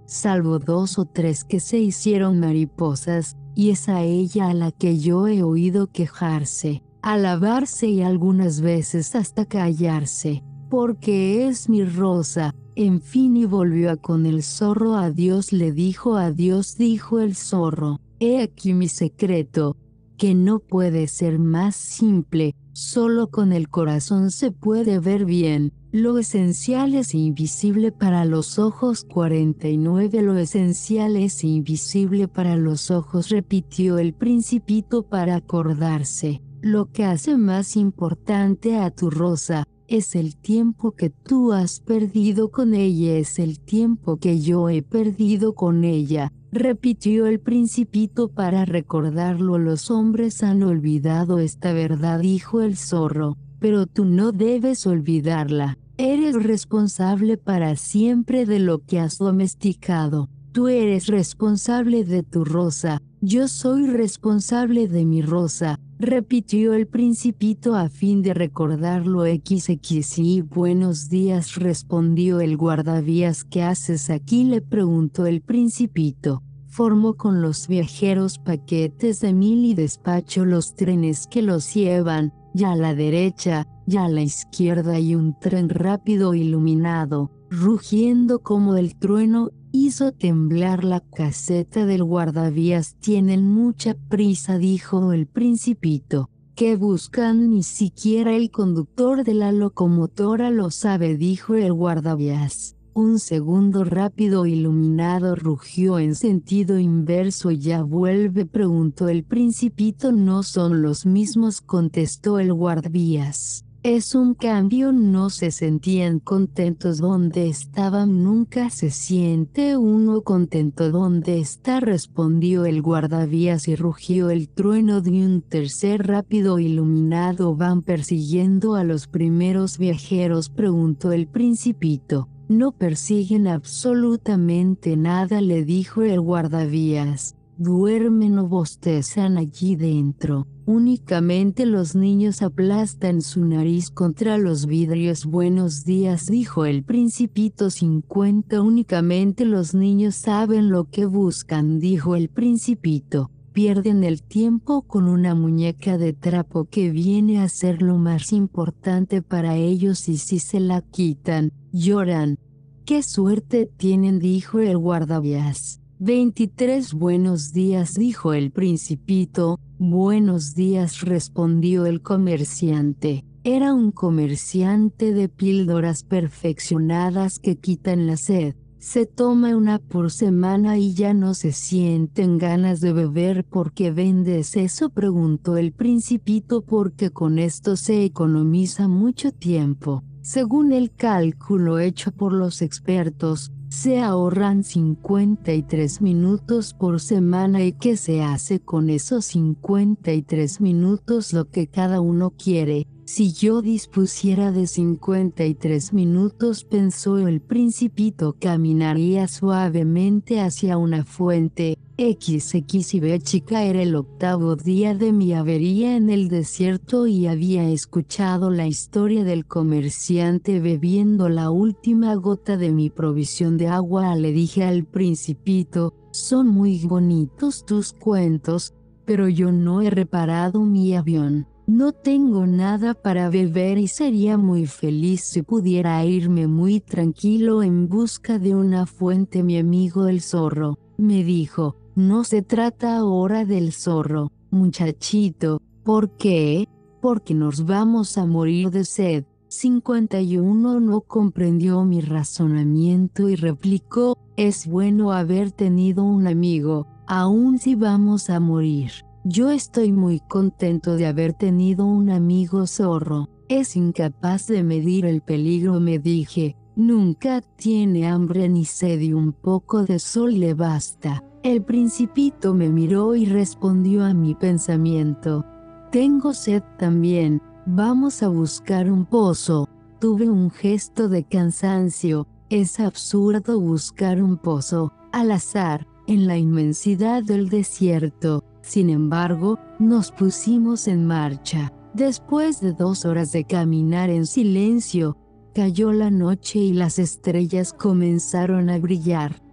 S1: salvo dos o tres que se hicieron mariposas, y es a ella a la que yo he oído quejarse, alabarse y algunas veces hasta callarse, porque es mi rosa. En fin, y volvió a con el zorro. Adiós, le dijo. Adiós, dijo el zorro. He aquí mi secreto, que no puede ser más simple. Solo con el corazón se puede ver bien. Lo esencial es invisible para los ojos. cuarenta y nueve. Lo esencial es invisible para los ojos, repitió el Principito para acordarse. Lo que hace más importante a tu rosa es el tiempo que tú has perdido con ella, es el tiempo que yo he perdido con ella, repitió el Principito para recordarlo. Los hombres han olvidado esta verdad, dijo el zorro, pero tú no debes olvidarla. Eres responsable para siempre de lo que has domesticado. Tú eres responsable de tu rosa. Yo soy responsable de mi rosa, repitió el Principito a fin de recordarlo. equis equis y buenos días, respondió el guardavías. ¿Qué haces aquí?, le preguntó el Principito. Formo con los viajeros paquetes de mil y despacho los trenes que los llevan, ya a la derecha, ya a la izquierda hay un tren rápido iluminado, rugiendo como el trueno, hizo temblar la caseta del guardavías. Tienen mucha prisa, dijo el Principito. ¿Qué buscan? Ni siquiera el conductor de la locomotora lo sabe, dijo el guardavías. Un segundo rápido iluminado rugió en sentido inverso. ¿Ya vuelve?, preguntó el Principito. No son los mismos, contestó el guardavías. Es un cambio. No se sentían contentos donde estaban. Nunca se siente uno contento donde está, respondió el guardavías, y rugió el trueno de un tercer rápido iluminado. ¿Van persiguiendo a los primeros viajeros?, preguntó el Principito. No persiguen absolutamente nada, le dijo el guardavías. Duermen o bostezan allí dentro. Únicamente los niños aplastan su nariz contra los vidrios. Buenos días, dijo el Principito. cincuenta. Únicamente los niños saben lo que buscan, dijo el Principito. Pierden el tiempo con una muñeca de trapo que viene a ser lo más importante para ellos, y si se la quitan, lloran. ¡Qué suerte tienen!, dijo el guardavías. veintitrés. Buenos días, dijo el Principito. Buenos días, respondió el comerciante. Era un comerciante de píldoras perfeccionadas que quitan la sed. Se toma una por semana y ya no se sienten ganas de beber. ¿Por qué vendes eso?, preguntó el Principito. Porque con esto se economiza mucho tiempo. Según el cálculo hecho por los expertos, se ahorran cincuenta y tres minutos por semana. ¿Y qué se hace con esos cincuenta y tres minutos? Lo que cada uno quiere. Si yo dispusiera de cincuenta y tres minutos, pensó el Principito, caminaría suavemente hacia una fuente. equis equis y be chica. Era el octavo día de mi avería en el desierto y había escuchado la historia del comerciante bebiendo la última gota de mi provisión de agua. Le dije al Principito, son muy bonitos tus cuentos, pero yo no he reparado mi avión. No tengo nada para beber y sería muy feliz si pudiera irme muy tranquilo en busca de una fuente. Mi amigo el zorro me dijo, no se trata ahora del zorro, muchachito. ¿Por qué? Porque nos vamos a morir de sed. cincuenta y uno. No comprendió mi razonamiento y replicó, es bueno haber tenido un amigo, aun si vamos a morir. Yo estoy muy contento de haber tenido un amigo zorro. Es incapaz de medir el peligro, me dije. Nunca tiene hambre ni sed y un poco de sol le basta. El Principito me miró y respondió a mi pensamiento. Tengo sed también. Vamos a buscar un pozo. Tuve un gesto de cansancio. Es absurdo buscar un pozo al azar en la inmensidad del desierto. Sin embargo, nos pusimos en marcha. Después de dos horas de caminar en silencio, cayó la noche y las estrellas comenzaron a brillar.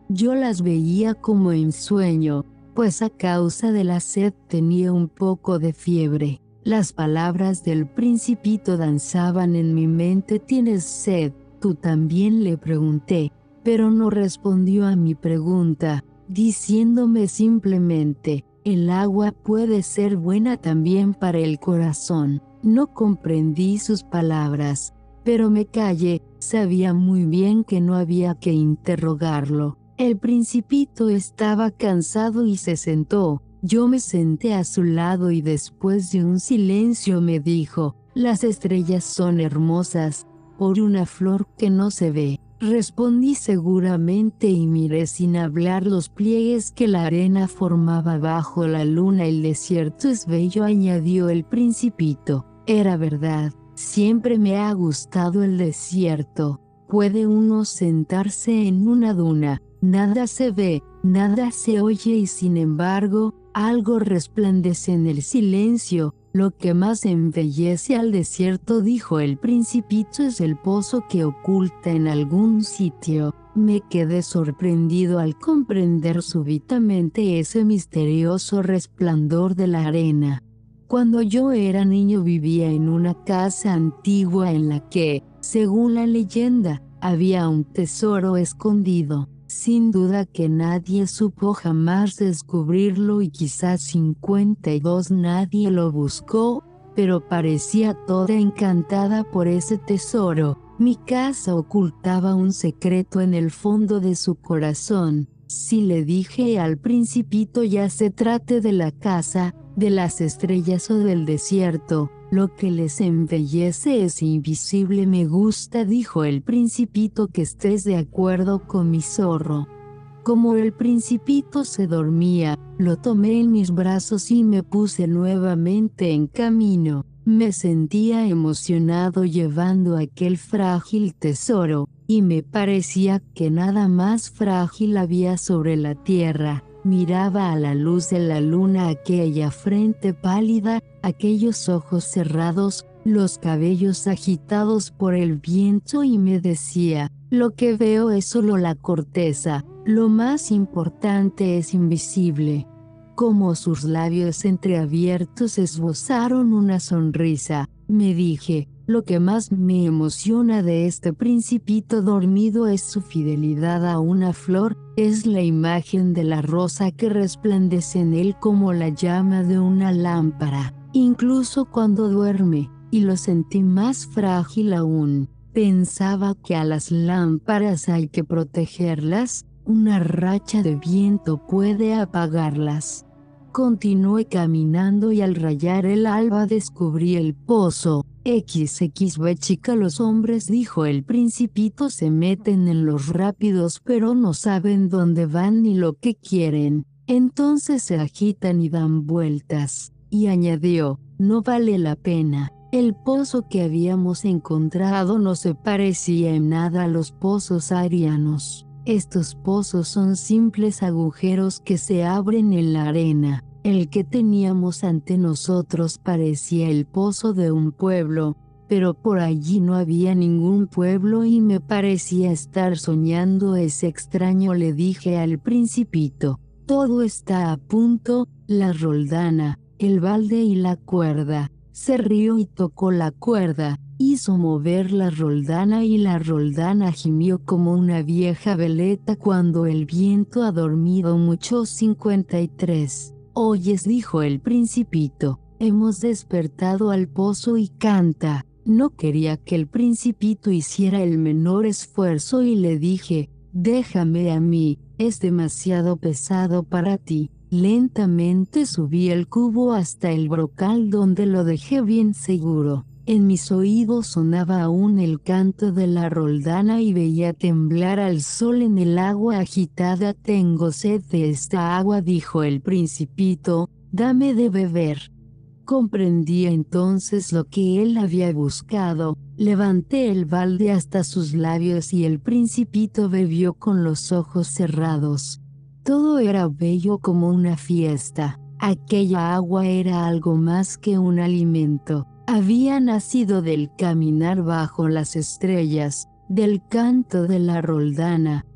S1: Yo las veía como en sueño, pues a causa de la sed tenía un poco de fiebre. Las palabras del Principito danzaban en mi mente. ¿Tienes sed? ¿Tú también?, le pregunté, pero no respondió a mi pregunta, diciéndome simplemente, el agua puede ser buena también para el corazón. No comprendí sus palabras, pero me callé. Sabía muy bien que no había que interrogarlo. El Principito estaba cansado y se sentó. Yo me senté a su lado y después de un silencio me dijo, las estrellas son hermosas, por una flor que no se ve. Respondí seguramente y miré sin hablar los pliegues que la arena formaba bajo la luna. El desierto es bello, añadió el Principito. Era verdad, siempre me ha gustado el desierto. Puede uno sentarse en una duna, nada se ve, nada se oye y sin embargo, algo resplandece en el silencio. Lo que más embellece al desierto, dijo el Principito, es el pozo que oculta en algún sitio. Me quedé sorprendido al comprender súbitamente ese misterioso resplandor de la arena. Cuando yo era niño vivía en una casa antigua en la que, según la leyenda, había un tesoro escondido. Sin duda que nadie supo jamás descubrirlo y quizás cincuenta y dos nadie lo buscó, pero parecía toda encantada por ese tesoro. Mi casa ocultaba un secreto en el fondo de su corazón. Si le dije al Principito, ya se trate de la casa, de las estrellas o del desierto, lo que les embellece es invisible. Me gusta, dijo el Principito, que estés de acuerdo con mi zorro. Como el Principito se dormía, lo tomé en mis brazos y me puse nuevamente en camino. Me sentía emocionado llevando aquel frágil tesoro, y me parecía que nada más frágil había sobre la tierra. Miraba a la luz de la luna aquella frente pálida, aquellos ojos cerrados, los cabellos agitados por el viento y me decía, lo que veo es solo la corteza, lo más importante es invisible. Como sus labios entreabiertos esbozaron una sonrisa, me dije, lo que más me emociona de este Principito dormido es su fidelidad a una flor, es la imagen de la rosa que resplandece en él como la llama de una lámpara, incluso cuando duerme, y lo sentí más frágil aún. Pensaba que a las lámparas hay que protegerlas, una racha de viento puede apagarlas. Continué caminando y al rayar el alba descubrí el pozo. equis equis be chica, los hombres, dijo el Principito, se meten en los rápidos pero no saben dónde van ni lo que quieren. Entonces se agitan y dan vueltas. Y añadió, no vale la pena. El pozo que habíamos encontrado no se parecía en nada a los pozos arianos. Estos pozos son simples agujeros que se abren en la arena. El que teníamos ante nosotros parecía el pozo de un pueblo, pero por allí no había ningún pueblo y me parecía estar soñando. Es extraño, le dije al Principito. Todo está a punto, la roldana, el balde y la cuerda. Se rió y tocó la cuerda, hizo mover la roldana y la roldana gimió como una vieja veleta cuando el viento ha dormido mucho. cincuenta y tres. Oyes, dijo el Principito, hemos despertado al pozo y canta. No quería que el Principito hiciera el menor esfuerzo y le dije, déjame a mí, es demasiado pesado para ti. Lentamente subí el cubo hasta el brocal donde lo dejé bien seguro. En mis oídos sonaba aún el canto de la roldana y veía temblar al sol en el agua agitada. Tengo sed de esta agua, dijo el Principito, dame de beber. Comprendí entonces lo que él había buscado. Levanté el balde hasta sus labios y el Principito bebió con los ojos cerrados. Todo era bello como una fiesta. Aquella agua era algo más que un alimento. Había nacido del caminar bajo las estrellas, del canto de la roldana,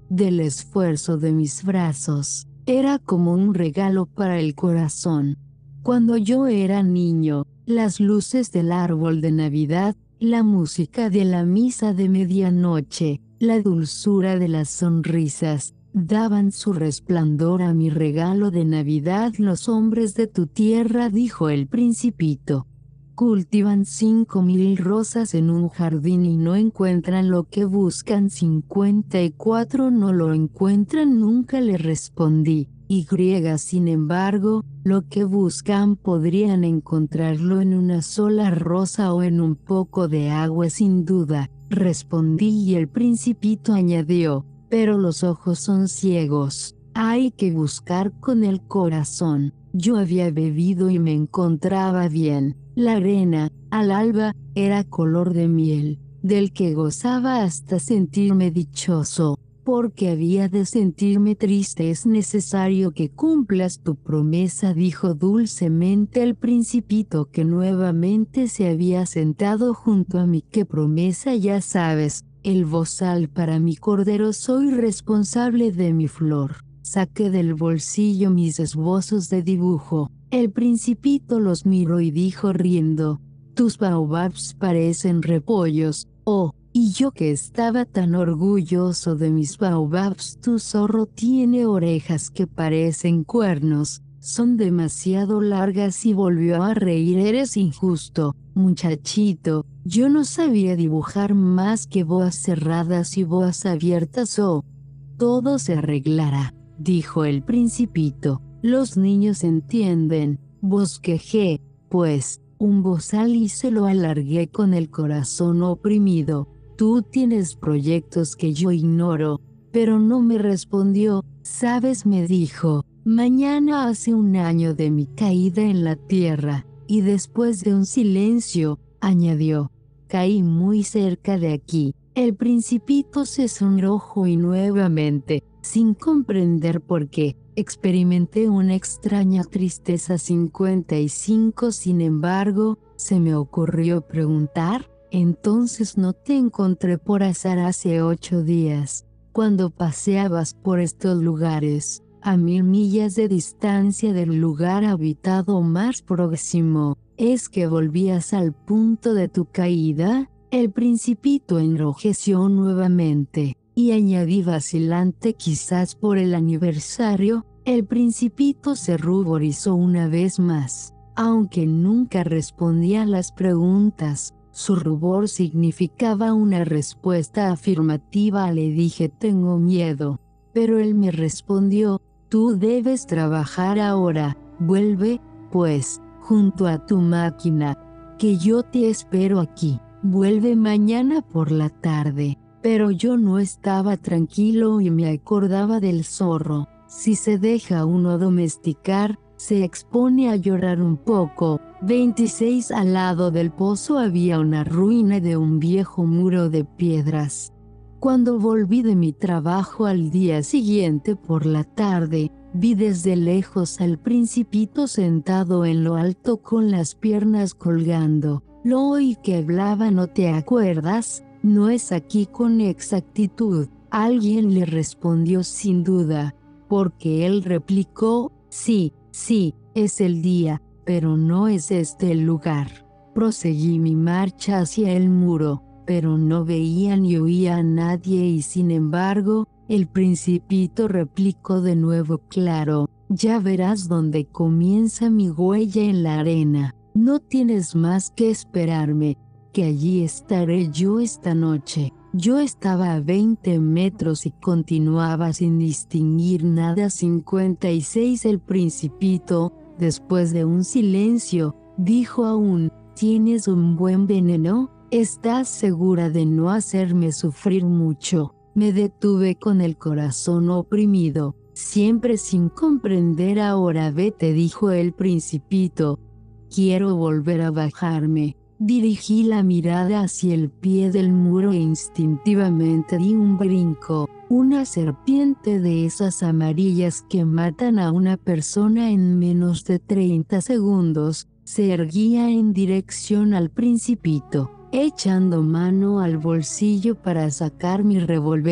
S1: del esfuerzo de mis brazos. Era como un regalo para el corazón. Cuando yo era niño, las luces del árbol de Navidad, la música de la misa de medianoche, la dulzura de las sonrisas, daban su resplandor a mi regalo de Navidad. Los hombres de tu tierra, dijo el Principito, cultivan cinco mil rosas en un jardín y no encuentran lo que buscan. Cincuenta y cuatro no lo encuentran nunca, le respondí. Y sin embargo, lo que buscan podrían encontrarlo en una sola rosa o en un poco de agua sin duda, respondí, y el Principito añadió, pero los ojos son ciegos, hay que buscar con el corazón. Yo había bebido y me encontraba bien. La arena, al alba, era color de miel, del que gozaba hasta sentirme dichoso. Porque había de sentirme triste. Es necesario que cumplas tu promesa, dijo dulcemente el Principito, que nuevamente se había sentado junto a mí. ¿Qué promesa? Ya sabes, el bozal para mi cordero. Soy responsable de mi flor. Saqué del bolsillo mis esbozos de dibujo. El Principito los miró y dijo riendo, tus baobabs parecen repollos. Oh, y yo que estaba tan orgulloso de mis baobabs. Tu zorro tiene orejas que parecen cuernos, son demasiado largas. Y volvió a reír. Eres injusto, muchachito, yo no sabía dibujar más que boas cerradas y boas abiertas. Oh, todo se arreglará, dijo el Principito, los niños entienden. Bosquejé, pues, un bozal y se lo alargué con el corazón oprimido. Tú tienes proyectos que yo ignoro, pero no me respondió. Sabes, me dijo, mañana hace un año de mi caída en la tierra, y después de un silencio, añadió, caí muy cerca de aquí. El Principito se sonrojó y nuevamente, sin comprender por qué, experimenté una extraña tristeza. cincuenta y cinco Sin embargo, se me ocurrió preguntar, entonces no te encontré por azar hace ocho días, cuando paseabas por estos lugares, a mil millas de distancia del lugar habitado más próximo? ¿Es que volvías al punto de tu caída? El Principito enrojeció nuevamente, y añadí vacilante, quizás por el aniversario. El Principito se ruborizó una vez más, aunque nunca respondía a las preguntas. Su rubor significaba una respuesta afirmativa. Le dije, tengo miedo. Pero él me respondió, tú debes trabajar ahora, vuelve, pues, junto a tu máquina, que yo te espero aquí. Vuelve mañana por la tarde. Pero yo no estaba tranquilo y me acordaba del zorro. Si se deja uno domesticar, se expone a llorar un poco. veintiséis Al lado del pozo había una ruina de un viejo muro de piedras. Cuando volví de mi trabajo al día siguiente por la tarde, vi desde lejos al Principito sentado en lo alto con las piernas colgando. Lo oí que hablaba. ¿No te acuerdas? No es aquí con exactitud. Alguien le respondió sin duda, porque él replicó, sí, sí, es el día, pero no es este el lugar. Proseguí mi marcha hacia el muro, pero no veía ni oía a nadie y sin embargo, el Principito replicó de nuevo, claro, ya verás dónde comienza mi huella en la arena. No tienes más que esperarme, que allí estaré yo esta noche. Yo estaba a veinte metros y continuaba sin distinguir nada. cincuenta y seis El Principito, después de un silencio, dijo aún, ¿tienes un buen veneno? ¿Estás segura de no hacerme sufrir mucho? Me detuve con el corazón oprimido, siempre sin comprender. Ahora vete, dijo el Principito. Quiero volver a bajarme. Dirigí la mirada hacia el pie del muro e instintivamente di un brinco. Una serpiente de esas amarillas que matan a una persona en menos de treinta segundos, se erguía en dirección al Principito. Echando mano al bolsillo para sacar mi revólver,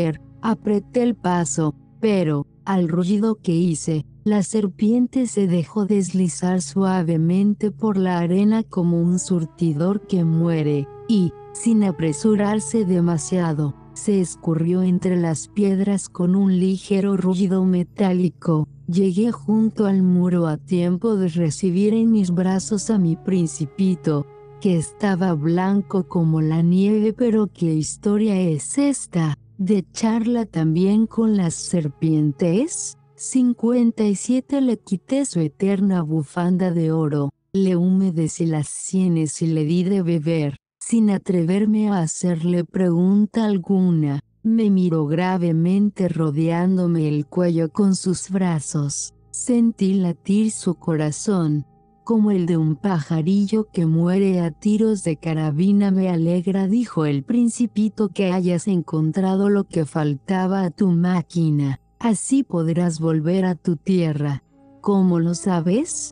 S1: Apreté el paso, pero, al ruido que hice, la serpiente se dejó deslizar suavemente por la arena como un surtidor que muere, y, sin apresurarse demasiado, se escurrió entre las piedras con un ligero ruido metálico. Llegué junto al muro a tiempo de recibir en mis brazos a mi principito, que estaba blanco como la nieve. Pero ¿qué historia es esta? ¿De charla también con las serpientes? cincuenta y siete Le quité su eterna bufanda de oro, le humedecí las sienes y le di de beber, sin atreverme a hacerle pregunta alguna. Me miró gravemente rodeándome el cuello con sus brazos. Sentí latir su corazón, como el de un pajarillo que muere a tiros de carabina. Me alegra, dijo el principito, que hayas encontrado lo que faltaba a tu máquina. Así podrás volver a tu tierra. ¿Cómo lo sabes?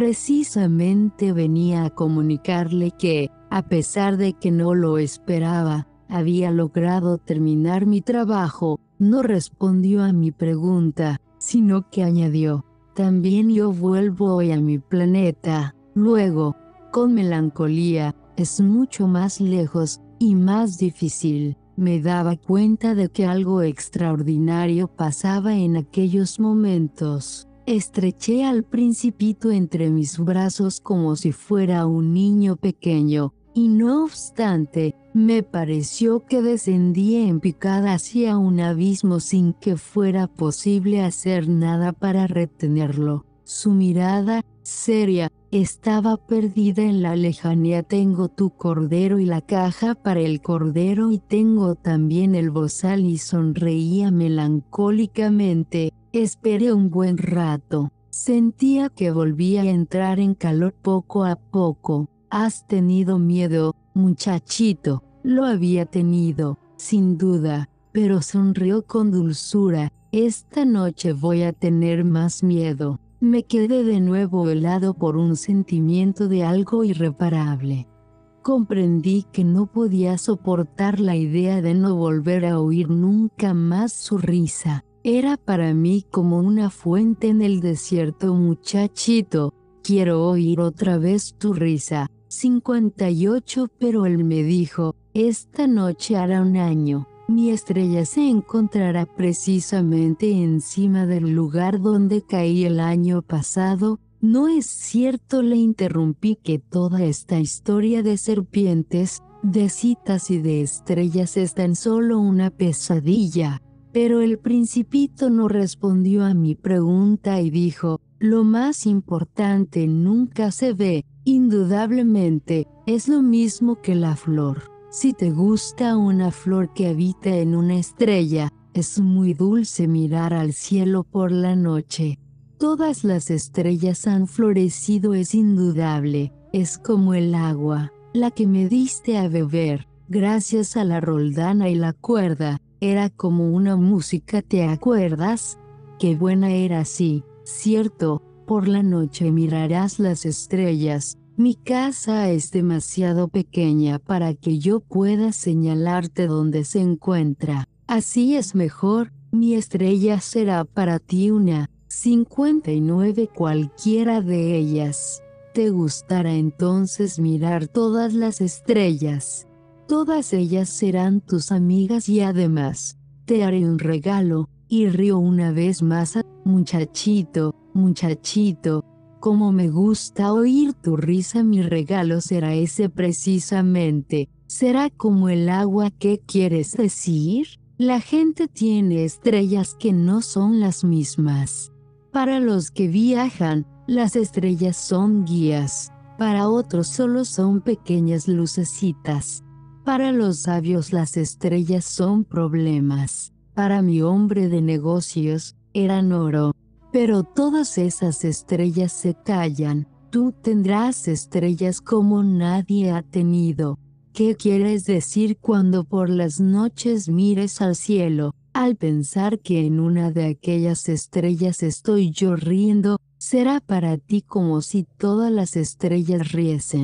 S1: Precisamente venía a comunicarle que, a pesar de que no lo esperaba, había logrado terminar mi trabajo. No respondió a mi pregunta, sino que añadió: también yo vuelvo hoy a mi planeta. Luego, con melancolía, es mucho más lejos y más difícil. Me daba cuenta de que algo extraordinario pasaba en aquellos momentos. Estreché al principito entre mis brazos como si fuera un niño pequeño, y no obstante, me pareció que descendía en picada hacia un abismo sin que fuera posible hacer nada para retenerlo. Su mirada, seria, estaba perdida en la lejanía. Tengo tu cordero y la caja para el cordero, y tengo también el bozal, y sonreía melancólicamente. Esperé un buen rato. Sentía que volvía a entrar en calor poco a poco. ¿Has tenido miedo, muchachito? Lo había tenido, sin duda, pero sonrió con dulzura. Esta noche voy a tener más miedo. Me quedé de nuevo helado por un sentimiento de algo irreparable. Comprendí que no podía soportar la idea de no volver a oír nunca más su risa. Era para mí como una fuente en el desierto. Muchachito, quiero oír otra vez tu risa. cincuenta y ocho Pero él me dijo: esta noche hará un año. Mi estrella se encontrará precisamente encima del lugar donde caí el año pasado. No es cierto, le interrumpí, que toda esta historia de serpientes, de citas y de estrellas es tan solo una pesadilla. Pero el principito no respondió a mi pregunta y dijo: lo más importante nunca se ve. Indudablemente, es lo mismo que la flor. Si te gusta una flor que habita en una estrella, es muy dulce mirar al cielo por la noche. Todas las estrellas han florecido, es indudable. Es como el agua, la que me diste a beber, gracias a la roldana y la cuerda. Era como una música, ¿te acuerdas? Qué buena era, sí, cierto. Por la noche mirarás las estrellas. Mi casa es demasiado pequeña para que yo pueda señalarte dónde se encuentra. Así es mejor. Mi estrella será para ti una. cincuenta y nueve Cualquiera de ellas. ¿Te gustará entonces mirar todas las estrellas? Todas ellas serán tus amigas, y además, te haré un regalo. Y rió una vez más. Muchachito, muchachito, como me gusta oír tu risa. Mi regalo será ese precisamente. Será como el agua. ¿Qué quieres decir? La gente tiene estrellas que no son las mismas. Para los que viajan, las estrellas son guías. Para otros solo son pequeñas lucecitas. Para los sabios las estrellas son problemas. Para mi hombre de negocios, eran oro. Pero todas esas estrellas se callan. Tú tendrás estrellas como nadie ha tenido. ¿Qué quieres decir cuando por las noches mires al cielo? Al pensar que en una de aquellas estrellas estoy yo riendo, será para ti como si todas las estrellas riesen.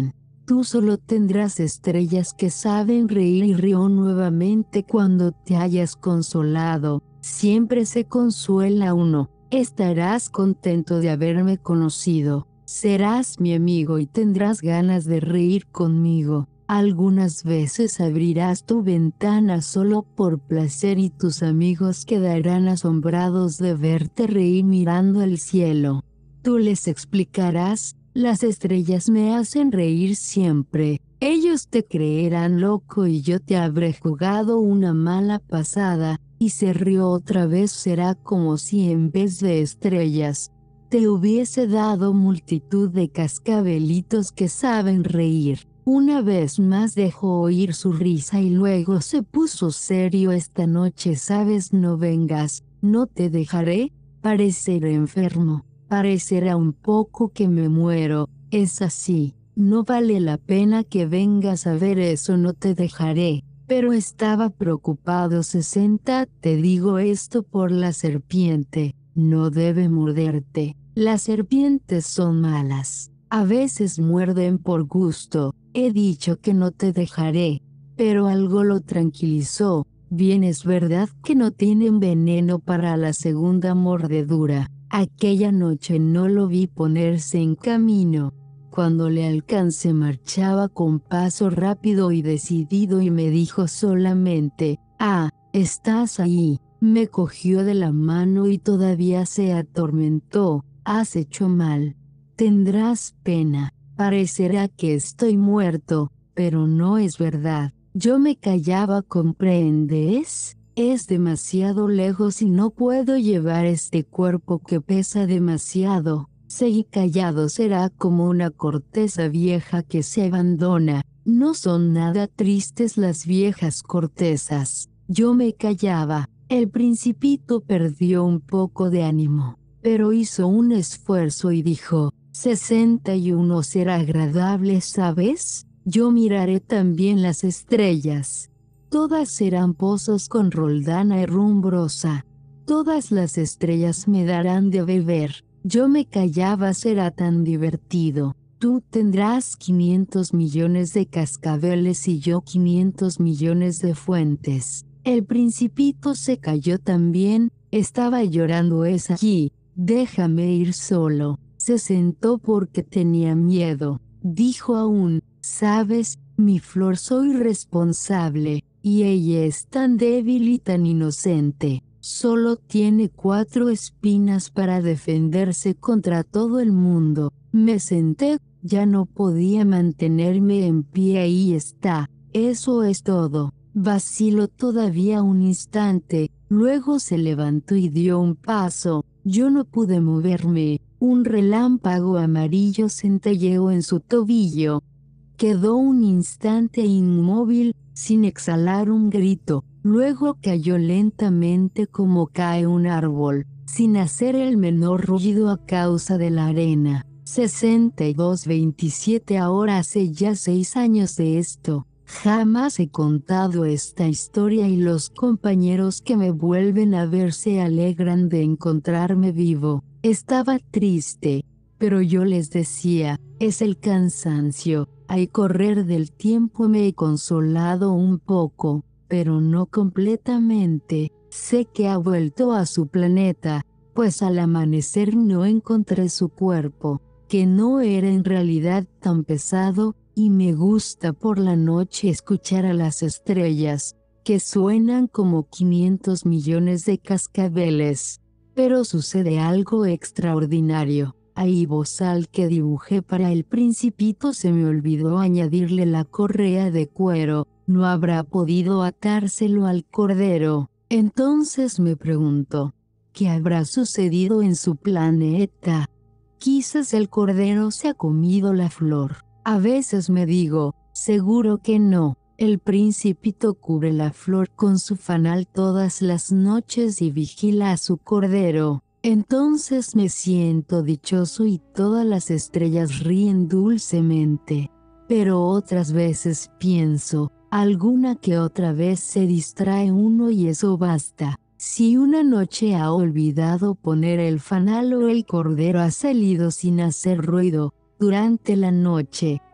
S1: Tú solo tendrás estrellas que saben reír y río nuevamente cuando te hayas consolado. Siempre se consuela uno. Estarás contento de haberme conocido. Serás mi amigo y tendrás ganas de reír conmigo. Algunas veces abrirás tu ventana solo por placer y tus amigos quedarán asombrados de verte reír mirando el cielo. Tú les explicarás: las estrellas me hacen reír siempre. Ellos te creerán loco y yo te habré jugado una mala pasada, y se rió otra vez. Será como si en vez de estrellas, te hubiese dado multitud de cascabelitos que saben reír. Una vez más dejó oír su risa y luego se puso serio. Esta noche, sabes, no vengas, no te dejaré. Pareceré enfermo, parecerá un poco que me muero. Es así, no vale la pena que vengas a ver eso. No te dejaré. Pero estaba preocupado. sesenta Te digo esto por la serpiente, no debe morderte. Las serpientes son malas. A veces muerden por gusto. He dicho que no te dejaré. Pero algo lo tranquilizó. Bien, es verdad que no tienen veneno para la segunda mordedura. Aquella noche no lo vi ponerse en camino. Cuando le alcancé marchaba con paso rápido y decidido y me dijo solamente: «Ah, estás ahí». Me cogió de la mano y todavía se atormentó: «Has hecho mal. Tendrás pena. Parecerá que estoy muerto, pero no es verdad». Yo me callaba. ¿Comprendes? Es demasiado lejos y no puedo llevar este cuerpo que pesa demasiado. Seguí callado. Será como una corteza vieja que se abandona. No son nada tristes las viejas cortezas. Yo me callaba. El Principito perdió un poco de ánimo, pero hizo un esfuerzo y dijo: sesenta y uno será agradable, ¿sabes? Yo miraré también las estrellas. Todas serán pozos con roldana y rumbrosa. Todas las estrellas me darán de beber. Yo me callaba. Será tan divertido. Tú tendrás quinientos millones de cascabeles y yo quinientos millones de fuentes. El Principito se calló también. Estaba llorando. Es allí. Déjame ir solo. Se sentó porque tenía miedo. Dijo aún: sabes, mi flor, soy responsable, y ella es tan débil y tan inocente. Solo tiene cuatro espinas para defenderse contra todo el mundo. Me senté, ya no podía mantenerme en pie. Ahí está, eso es todo. Vaciló todavía un instante, luego se levantó y dio un paso. Yo no pude moverme. Un relámpago amarillo centelleó en su tobillo. Quedó un instante inmóvil, sin exhalar un grito. Luego cayó lentamente como cae un árbol, sin hacer el menor ruido a causa de la arena. sesenta y dos veintisiete Ahora hace ya seis años de esto. Jamás he contado esta historia y los compañeros que me vuelven a ver se alegran de encontrarme vivo. Estaba triste, pero yo les decía: es el cansancio. Al correr del tiempo me he consolado un poco, pero no completamente. Sé que ha vuelto a su planeta, pues al amanecer no encontré su cuerpo, que no era en realidad tan pesado, y me gusta por la noche escuchar a las estrellas, que suenan como quinientos millones de cascabeles. Pero sucede algo extraordinario. Ahí bozal que dibujé para el Principito se me olvidó añadirle la correa de cuero. No habrá podido atárselo al cordero. Entonces me pregunto: ¿qué habrá sucedido en su planeta? Quizás el cordero se ha comido la flor. A veces me digo: seguro que no. El Principito cubre la flor con su fanal todas las noches y vigila a su cordero. Entonces me siento dichoso y todas las estrellas ríen dulcemente. Pero otras veces pienso: alguna que otra vez se distrae uno y eso basta. Si una noche ha olvidado poner el fanal o el cordero ha salido sin hacer ruido durante la noche,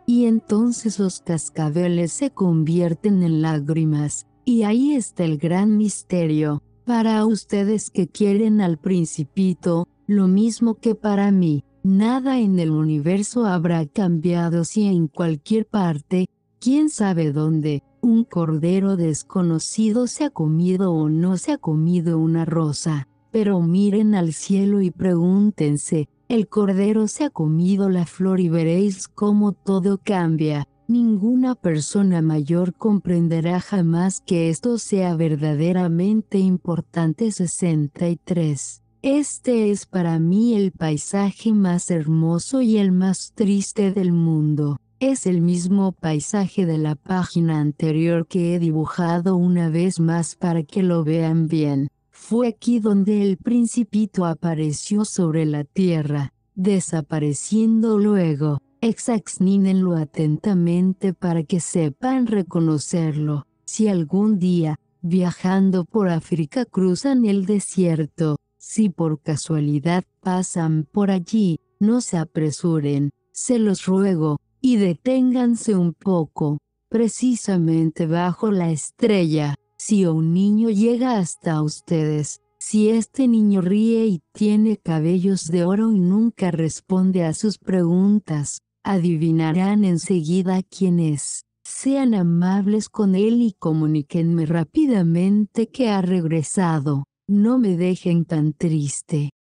S1: Y entonces los cascabeles se convierten en lágrimas, y ahí está el gran misterio. Para ustedes que quieren al Principito, lo mismo que para mí, nada en el universo habrá cambiado si en cualquier parte, quién sabe dónde, un cordero desconocido se ha comido o no se ha comido una rosa. Pero miren al cielo y pregúntense, el cordero se ha comido la flor y veréis cómo todo cambia. Ninguna persona mayor comprenderá jamás que esto sea verdaderamente importante. sesenta y tres. Este es para mí el paisaje más hermoso y el más triste del mundo. Es el mismo paisaje de la página anterior que he dibujado una vez más para que lo vean bien. Fue aquí donde el Principito apareció sobre la tierra, desapareciendo luego. Examínenlo atentamente para que sepan reconocerlo. Si algún día, viajando por África cruzan el desierto, si por casualidad pasan por allí, no se apresuren, se los ruego, y deténganse un poco. Precisamente bajo la estrella, si un niño llega hasta ustedes, si este niño ríe y tiene cabellos de oro y nunca responde a sus preguntas, adivinarán enseguida quién es. Sean amables con él y comuníquenme rápidamente que ha regresado. No me dejen tan triste.